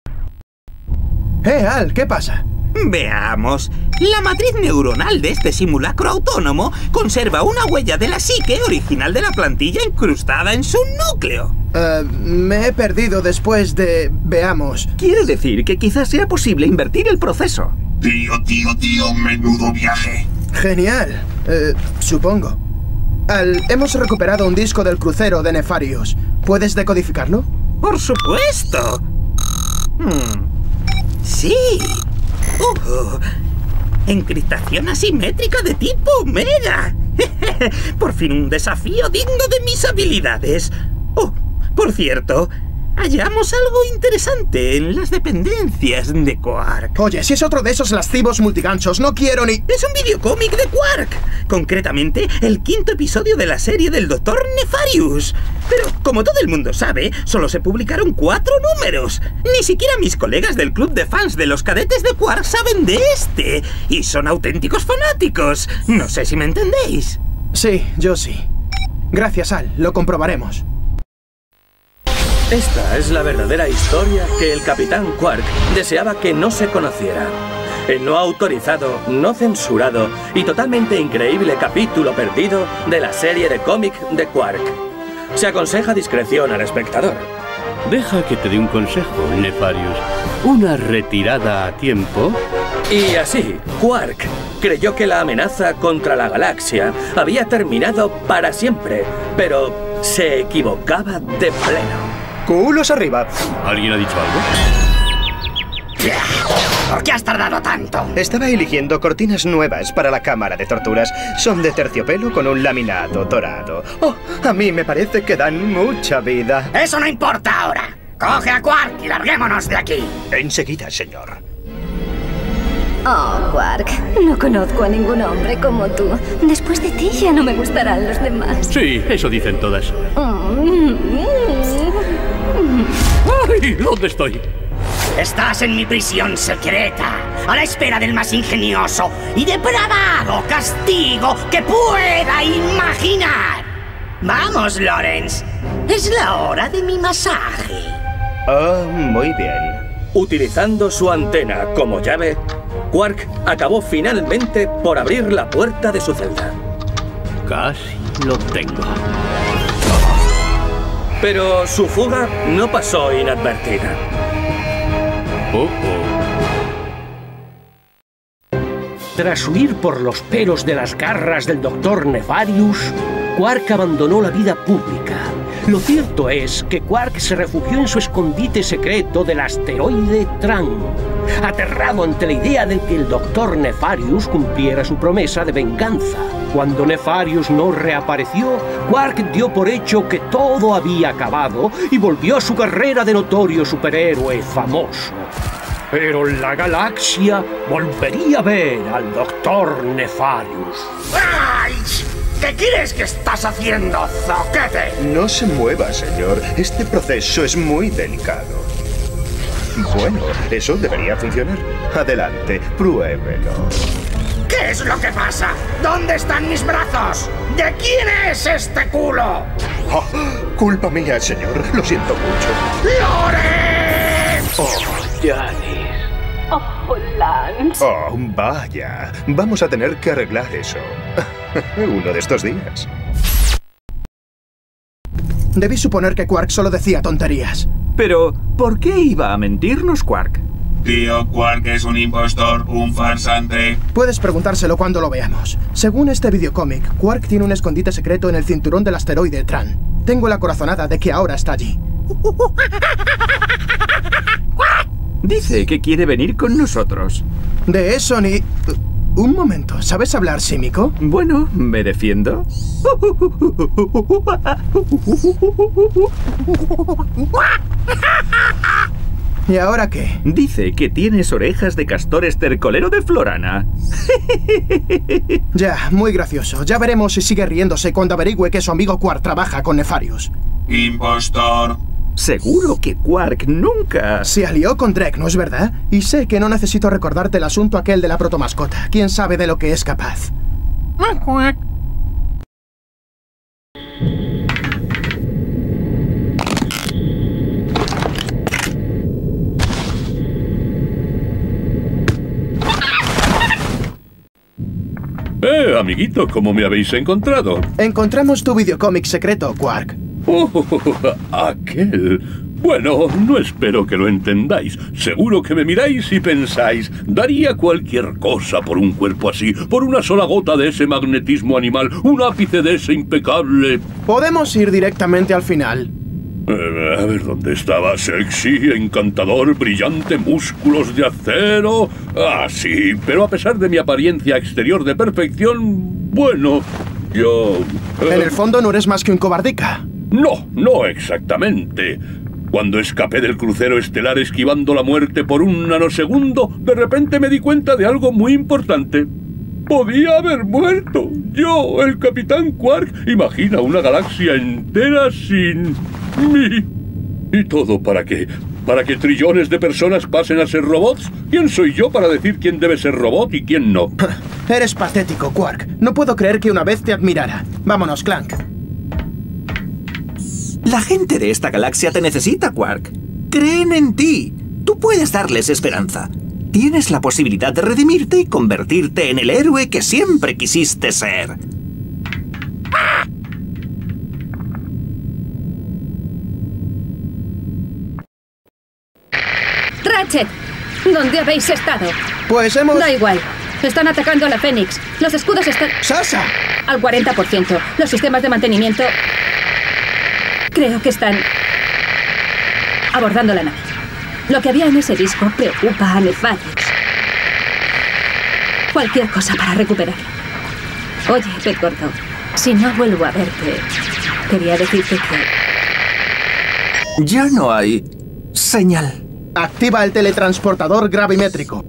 Speaker 1: Eh, Al, ¿qué pasa?
Speaker 12: Veamos. La matriz neuronal de este simulacro autónomo conserva una huella de la psique original de la plantilla incrustada en su núcleo.
Speaker 1: Uh, me he perdido después de... Veamos.
Speaker 2: Quiere decir que quizás sea posible invertir el proceso.
Speaker 15: Tío, tío, tío, menudo viaje.
Speaker 1: Genial. Uh, supongo. Al, hemos recuperado un disco del crucero de Nefarius. ¿Puedes decodificarlo?
Speaker 12: ¡Por supuesto! Hmm. ¡Sí! Uh, encriptación asimétrica de tipo Omega. Por fin un desafío digno de mis habilidades. Oh, por cierto, hallamos algo interesante en las dependencias de Quark.
Speaker 1: Oye, si es otro de esos lascivos multiganchos, no quiero ni...
Speaker 12: Es un videocómic de Quark. Concretamente, el quinto episodio de la serie del Doctor Nefarius. Pero, como todo el mundo sabe, solo se publicaron cuatro números. Ni siquiera mis colegas del club de fans de los cadetes de Quark saben de este. Y son auténticos fanáticos. No sé si me entendéis.
Speaker 1: Sí, yo sí. Gracias, Al. Lo comprobaremos.
Speaker 22: Esta es la verdadera historia que el Capitán Quark deseaba que no se conociera. El no autorizado, no censurado y totalmente increíble capítulo perdido de la serie de cómic de Quark. Se aconseja discreción al espectador.
Speaker 8: Deja que te dé un consejo, Nefarius. Una retirada a tiempo.
Speaker 22: Y así, Quark creyó que la amenaza contra la galaxia había terminado para siempre, pero se equivocaba de pleno.
Speaker 1: ¡Culos arriba!
Speaker 8: ¿Alguien ha dicho algo?
Speaker 11: ¿Por qué has tardado tanto?
Speaker 23: Estaba eligiendo cortinas nuevas para la cámara de torturas. Son de terciopelo con un laminado dorado. Oh, a mí me parece que dan mucha vida.
Speaker 11: ¡Eso no importa ahora! ¡Coge a Quark y larguémonos de aquí!
Speaker 23: Enseguida, señor.
Speaker 21: Oh, Quark, no conozco a ningún hombre como tú. Después de ti ya no me gustarán los demás.
Speaker 8: Sí, eso dicen todas.
Speaker 21: Mm.
Speaker 8: ¡Ay! ¿Dónde estoy?
Speaker 11: Estás en mi prisión secreta, a la espera del más ingenioso y depravado castigo que pueda imaginar. Vamos, Lawrence. Es la hora de mi masaje.
Speaker 23: Oh, muy bien.
Speaker 22: Utilizando su antena como llave, Quark acabó finalmente por abrir la puerta de su celda.
Speaker 8: Casi lo tengo.
Speaker 22: Pero su fuga no pasó inadvertida.
Speaker 8: Oh,
Speaker 4: oh. Tras huir por los pelos de las garras del Doctor Nefarius, Quark abandonó la vida pública. Lo cierto es que Quark se refugió en su escondite secreto del asteroide Tran, aterrado ante la idea de que el Doctor Nefarius cumpliera su promesa de venganza. Cuando Nefarius no reapareció, Quark dio por hecho que todo había acabado y volvió a su carrera de notorio superhéroe famoso. Pero la galaxia volvería a ver al Doctor Nefarius.
Speaker 11: ¡Ay! ¿Qué crees que estás haciendo, zoquete?
Speaker 23: No se mueva, señor. Este proceso es muy delicado. Bueno, eso debería funcionar. Adelante, pruébelo.
Speaker 11: ¿Qué es lo que pasa? ¿Dónde están mis brazos? ¿De quién es este culo?
Speaker 23: Oh, culpa mía, señor. Lo siento mucho.
Speaker 11: ¡Lawrence!
Speaker 23: Oh, Janis.
Speaker 7: Oh, Lance.
Speaker 23: Oh, vaya. Vamos a tener que arreglar eso. Uno de estos días.
Speaker 1: Debí suponer que Quark solo decía tonterías.
Speaker 2: Pero, ¿por qué iba a mentirnos, Quark?
Speaker 6: Tío Quark es un impostor, un farsante.
Speaker 1: Puedes preguntárselo cuando lo veamos. Según este videocómic, Quark tiene un escondite secreto en el cinturón del asteroide Tran. Tengo la corazonada de que ahora está allí.
Speaker 9: Dice que quiere venir con nosotros.
Speaker 1: De eso ni... Un momento, ¿sabes hablar símico?
Speaker 9: Bueno, me defiendo.
Speaker 1: ¿Y ahora qué?
Speaker 9: Dice que tienes orejas de castor estercolero de Florana.
Speaker 1: Ya, muy gracioso. Ya veremos si sigue riéndose cuando averigüe que su amigo Quark trabaja con Nefarius.
Speaker 6: Impostor.
Speaker 9: Seguro que Quark nunca...
Speaker 1: Se alió con Drek, ¿no es verdad? Y sé que no necesito recordarte el asunto aquel de la protomascota. ¿Quién sabe de lo que es capaz?
Speaker 8: Eh, amiguito, ¿cómo me habéis encontrado?
Speaker 1: Encontramos tu videocómic secreto, Quark.
Speaker 8: Oh, aquel. Bueno, no espero que lo entendáis. Seguro que me miráis y pensáis, daría cualquier cosa por un cuerpo así, por una sola gota de ese magnetismo animal, un ápice de ese impecable...
Speaker 1: Podemos ir directamente al final.
Speaker 8: Eh, a ver, ¿dónde estaba? Sexy, encantador, brillante, músculos de acero... Ah, sí, pero a pesar de mi apariencia exterior de perfección, bueno, yo... Eh...
Speaker 1: En el fondo no eres más que un cobardica.
Speaker 8: No, no exactamente. Cuando escapé del crucero estelar esquivando la muerte por un nanosegundo, de repente me di cuenta de algo muy importante. Podía haber muerto. Yo, el Capitán Quark, imagina una galaxia entera sin mí. ¿Y todo para qué? ¿Para que trillones de personas pasen a ser robots? ¿Quién soy yo para decir quién debe ser robot y quién no?
Speaker 1: Eres patético, Quark. No puedo creer que una vez te admirara. Vámonos, Clank.
Speaker 2: La gente de esta galaxia te necesita, Quark. Creen en ti. Tú puedes darles esperanza. Tienes la posibilidad de redimirte y convertirte en el héroe que siempre quisiste ser.
Speaker 10: ¡Ratchet! ¿Dónde habéis estado?
Speaker 1: Pues hemos...
Speaker 10: Da igual. Están atacando a la Fénix. Los escudos están...
Speaker 1: ¡Sasa!
Speaker 10: Al cuarenta por ciento. Los sistemas de mantenimiento... Creo que están... abordando la nave. Lo que había en ese disco preocupa a Nefarius. Cualquier cosa para recuperarlo. Oye, Pet Gordo, si no vuelvo a verte, quería decirte que...
Speaker 2: Ya no hay... señal.
Speaker 1: Activa el teletransportador gravimétrico.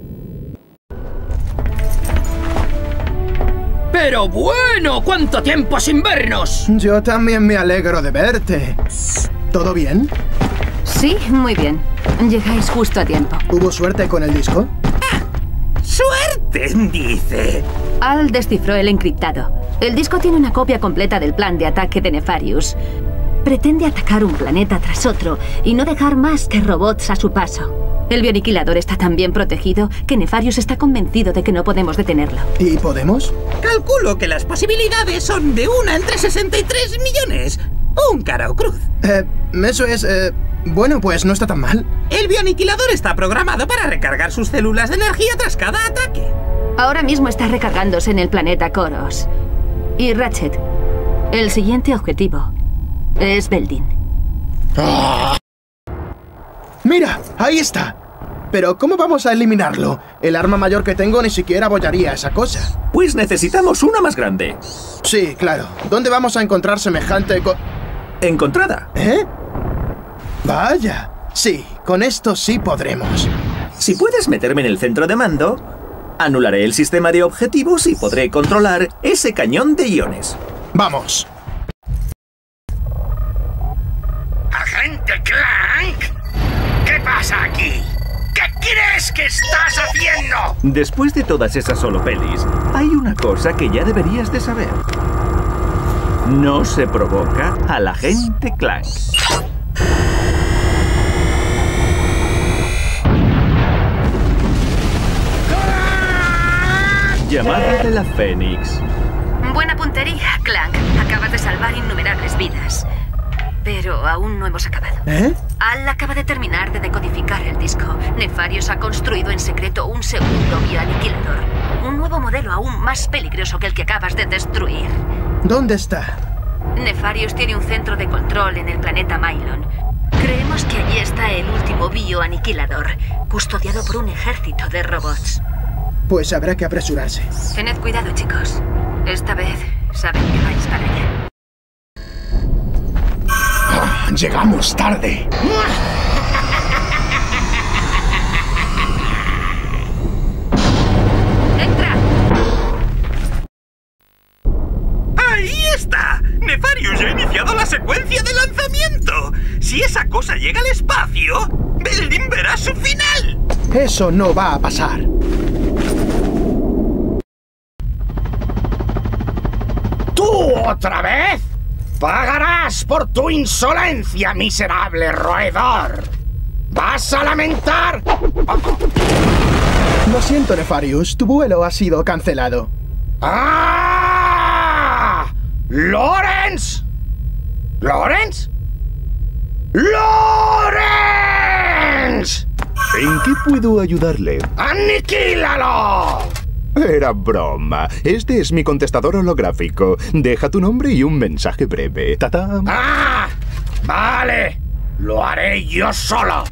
Speaker 20: ¡Pero bueno! ¡Cuánto tiempo sin vernos!
Speaker 1: Yo también me alegro de verte. ¿Todo bien?
Speaker 10: Sí, muy bien. Llegáis justo a tiempo.
Speaker 1: ¿Hubo suerte con el disco?
Speaker 12: Ah, ¡suerte! Dice.
Speaker 10: Al descifró el encriptado. El disco tiene una copia completa del plan de ataque de Nefarius. Pretende atacar un planeta tras otro y no dejar más que robots a su paso. El bioaniquilador está tan bien protegido que Nefarius está convencido de que no podemos detenerlo.
Speaker 1: ¿Y podemos?
Speaker 12: Calculo que las posibilidades son de una entre sesenta y tres millones. Un cara o cruz.
Speaker 1: Eh, eso es... Eh, bueno, pues no está tan mal.
Speaker 12: El bioaniquilador está programado para recargar sus células de energía tras cada ataque.
Speaker 10: Ahora mismo está recargándose en el planeta Koros. Y Ratchet, el siguiente objetivo es Veldin.
Speaker 1: ¡Ah! ¡Mira! ¡Ahí está! Pero ¿cómo vamos a eliminarlo? El arma mayor que tengo ni siquiera abollaría esa cosa.
Speaker 2: Pues necesitamos una más grande.
Speaker 1: Sí, claro. ¿Dónde vamos a encontrar semejante co...
Speaker 2: Encontrada.
Speaker 1: ¿Eh? Vaya. Sí, con esto sí podremos.
Speaker 2: Si puedes meterme en el centro de mando, anularé el sistema de objetivos y podré controlar ese cañón de iones.
Speaker 1: ¡Vamos!
Speaker 11: ¡Agente Clank! ¿Qué pasa aquí? ¿Qué crees que estás haciendo?
Speaker 9: Después de todas esas solopelis, hay una cosa que ya deberías de saber. No se provoca al agente Clank. Llamada de la Fénix.
Speaker 10: Buena puntería, Clank. Acabas de salvar innumerables vidas. Pero aún no hemos acabado.
Speaker 1: ¿Eh?
Speaker 10: Al acaba de terminar de decodificar el disco. Nefarious ha construido en secreto un segundo bioaniquilador. Un nuevo modelo aún más peligroso que el que acabas de destruir.
Speaker 1: ¿Dónde está?
Speaker 10: Nefarious tiene un centro de control en el planeta Mylon. Creemos que allí está el último bioaniquilador, custodiado por un ejército de robots.
Speaker 1: Pues habrá que apresurarse.
Speaker 10: Tened cuidado, chicos. Esta vez saben que vais para allá.
Speaker 1: Ah, llegamos tarde.
Speaker 10: ¡Entra!
Speaker 12: ¡Ahí está! Nefarious ya ha iniciado la secuencia de lanzamiento. Si esa cosa llega al espacio, Beldin verá su final.
Speaker 1: Eso no va a pasar.
Speaker 11: ¿Tú otra vez? Pagarás por tu insolencia, miserable roedor. ¿Vas a lamentar?
Speaker 1: Lo siento, Nefarious. Tu vuelo ha sido cancelado.
Speaker 11: ¡Ah! ¡Lawrence! ¿Lawrence? ¡Lawrence!
Speaker 17: ¿En qué puedo ayudarle?
Speaker 11: ¡Aniquílalo!
Speaker 17: Era broma. Este es mi contestador holográfico. Deja tu nombre y un mensaje breve. ¡Tatán!
Speaker 11: ¡Ah! Vale. Lo haré yo solo.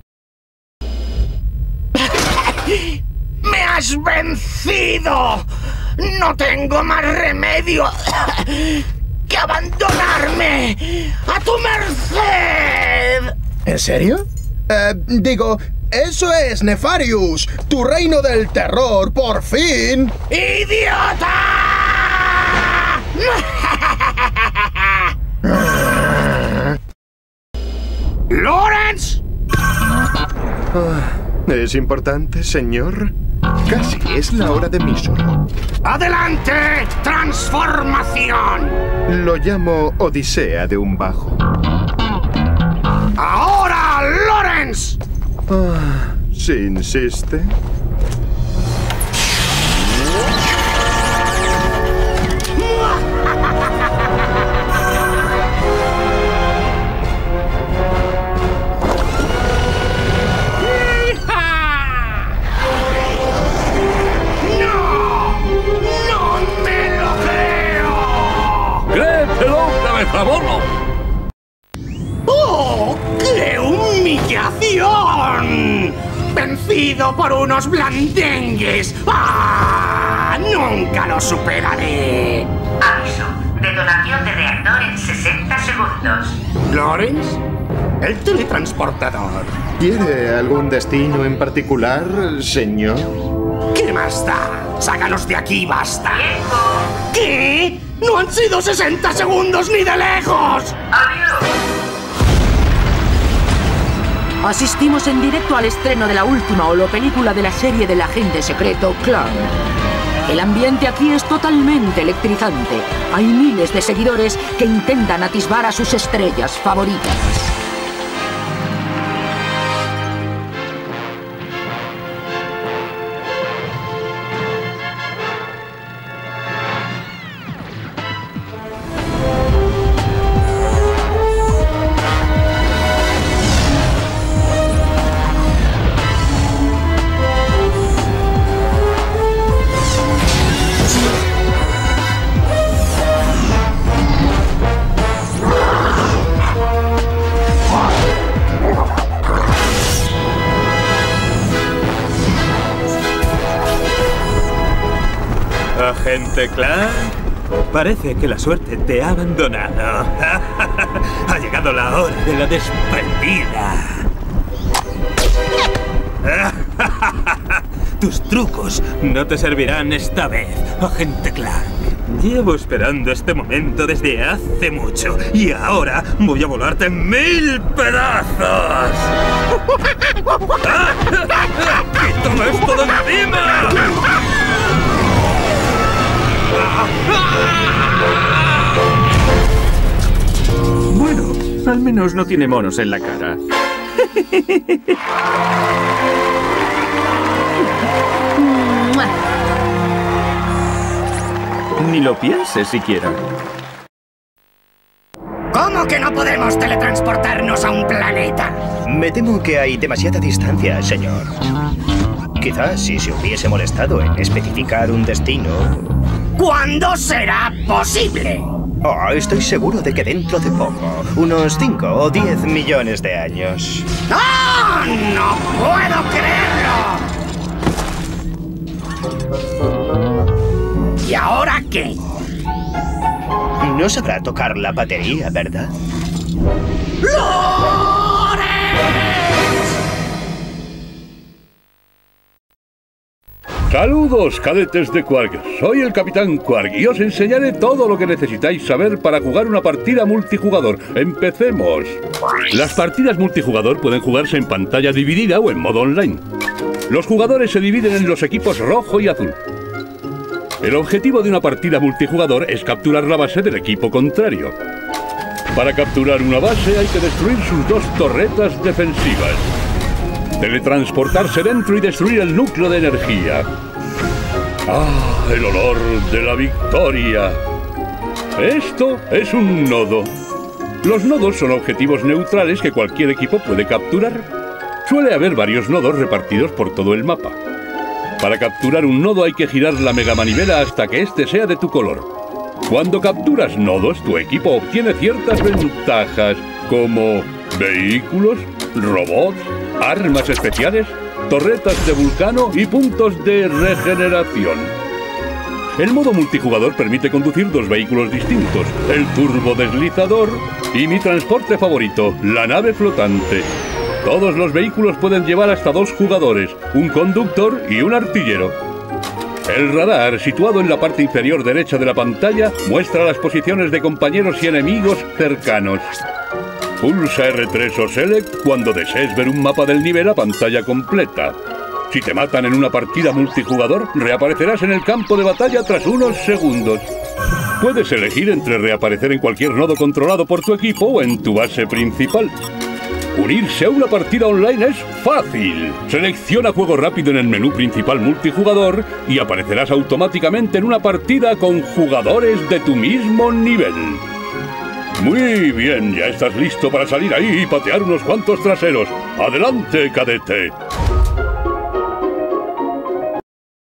Speaker 11: ¡Me has vencido! No tengo más remedio que abandonarme a tu merced.
Speaker 1: ¿En serio? Eh, digo, eso es, Nefarious. Tu reino del terror, por fin.
Speaker 11: ¡Idiota! ¡Lawrence!
Speaker 17: ¿Es importante, señor? Casi es la hora de Misoro.
Speaker 11: ¡Adelante! ¡Transformación!
Speaker 17: Lo llamo Odisea de un bajo.
Speaker 11: ¡Ahora, Lawrence!
Speaker 17: Ah, ¿sí insiste?
Speaker 8: ¡Cabezabono!
Speaker 11: ¡Oh! ¡Qué humillación! ¡Vencido por unos blandengues! ¡Ah! ¡Nunca lo superaré!
Speaker 5: Aviso. Detonación de reactor en sesenta segundos.
Speaker 11: ¿Lawrence? El teletransportador.
Speaker 17: ¿Quiere algún destino en particular, señor?
Speaker 11: ¿Qué más da? ¡Sácanos de aquí, basta! ¿Qué? ¡No han sido sesenta segundos ni de lejos!
Speaker 5: ¡Adiós! Asistimos en directo al estreno de la última holopelícula de la serie del agente secreto Clank. El ambiente aquí es totalmente electrizante. Hay miles de seguidores que intentan atisbar a sus estrellas favoritas.
Speaker 3: Agente Clank, parece que la suerte te ha abandonado. Ha llegado la hora de la despedida. Tus trucos no te servirán esta vez, Agente Clank. Llevo esperando este momento desde hace mucho y ahora voy a volarte en mil pedazos. ¡Quítame esto de encima!
Speaker 9: Bueno, al menos no tiene monos en la cara. Ni lo pienses siquiera.
Speaker 11: ¿Cómo que no podemos teletransportarnos a un planeta?
Speaker 23: Me temo que hay demasiada distancia, señor. Quizás si se hubiese molestado en especificar un destino...
Speaker 11: ¿Cuándo será posible?
Speaker 23: Oh, estoy seguro de que dentro de poco, unos cinco o diez millones de años.
Speaker 11: ¡Ah! ¡No puedo creerlo! ¿Y ahora qué?
Speaker 23: No sabrá tocar la batería, ¿verdad?
Speaker 8: Saludos, cadetes de Quark. Soy el Capitán Quark y os enseñaré todo lo que necesitáis saber para jugar una partida multijugador. ¡Empecemos! Las partidas multijugador pueden jugarse en pantalla dividida o en modo online. Los jugadores se dividen en los equipos rojo y azul. El objetivo de una partida multijugador es capturar la base del equipo contrario. Para capturar una base hay que destruir sus dos torretas defensivas. Teletransportarse dentro y destruir el núcleo de energía. ¡Ah, el olor de la victoria! Esto es un nodo. Los nodos son objetivos neutrales que cualquier equipo puede capturar. Suele haber varios nodos repartidos por todo el mapa. Para capturar un nodo hay que girar la megamanivela hasta que éste sea de tu color. Cuando capturas nodos, tu equipo obtiene ciertas ventajas, como vehículos, robots, armas especiales, torretas de vulcano y puntos de regeneración. El modo multijugador permite conducir dos vehículos distintos, el turbodeslizador y mi transporte favorito, la nave flotante. Todos los vehículos pueden llevar hasta dos jugadores, un conductor y un artillero. El radar, situado en la parte inferior derecha de la pantalla, muestra las posiciones de compañeros y enemigos cercanos. Pulsa erre tres o Select cuando desees ver un mapa del nivel a pantalla completa. Si te matan en una partida multijugador, reaparecerás en el campo de batalla tras unos segundos. Puedes elegir entre reaparecer en cualquier nodo controlado por tu equipo o en tu base principal. Unirse a una partida online es fácil. Selecciona juego rápido en el menú principal multijugador y aparecerás automáticamente en una partida con jugadores de tu mismo nivel. Muy bien, ya estás listo para salir ahí y patear unos cuantos traseros. ¡Adelante, cadete!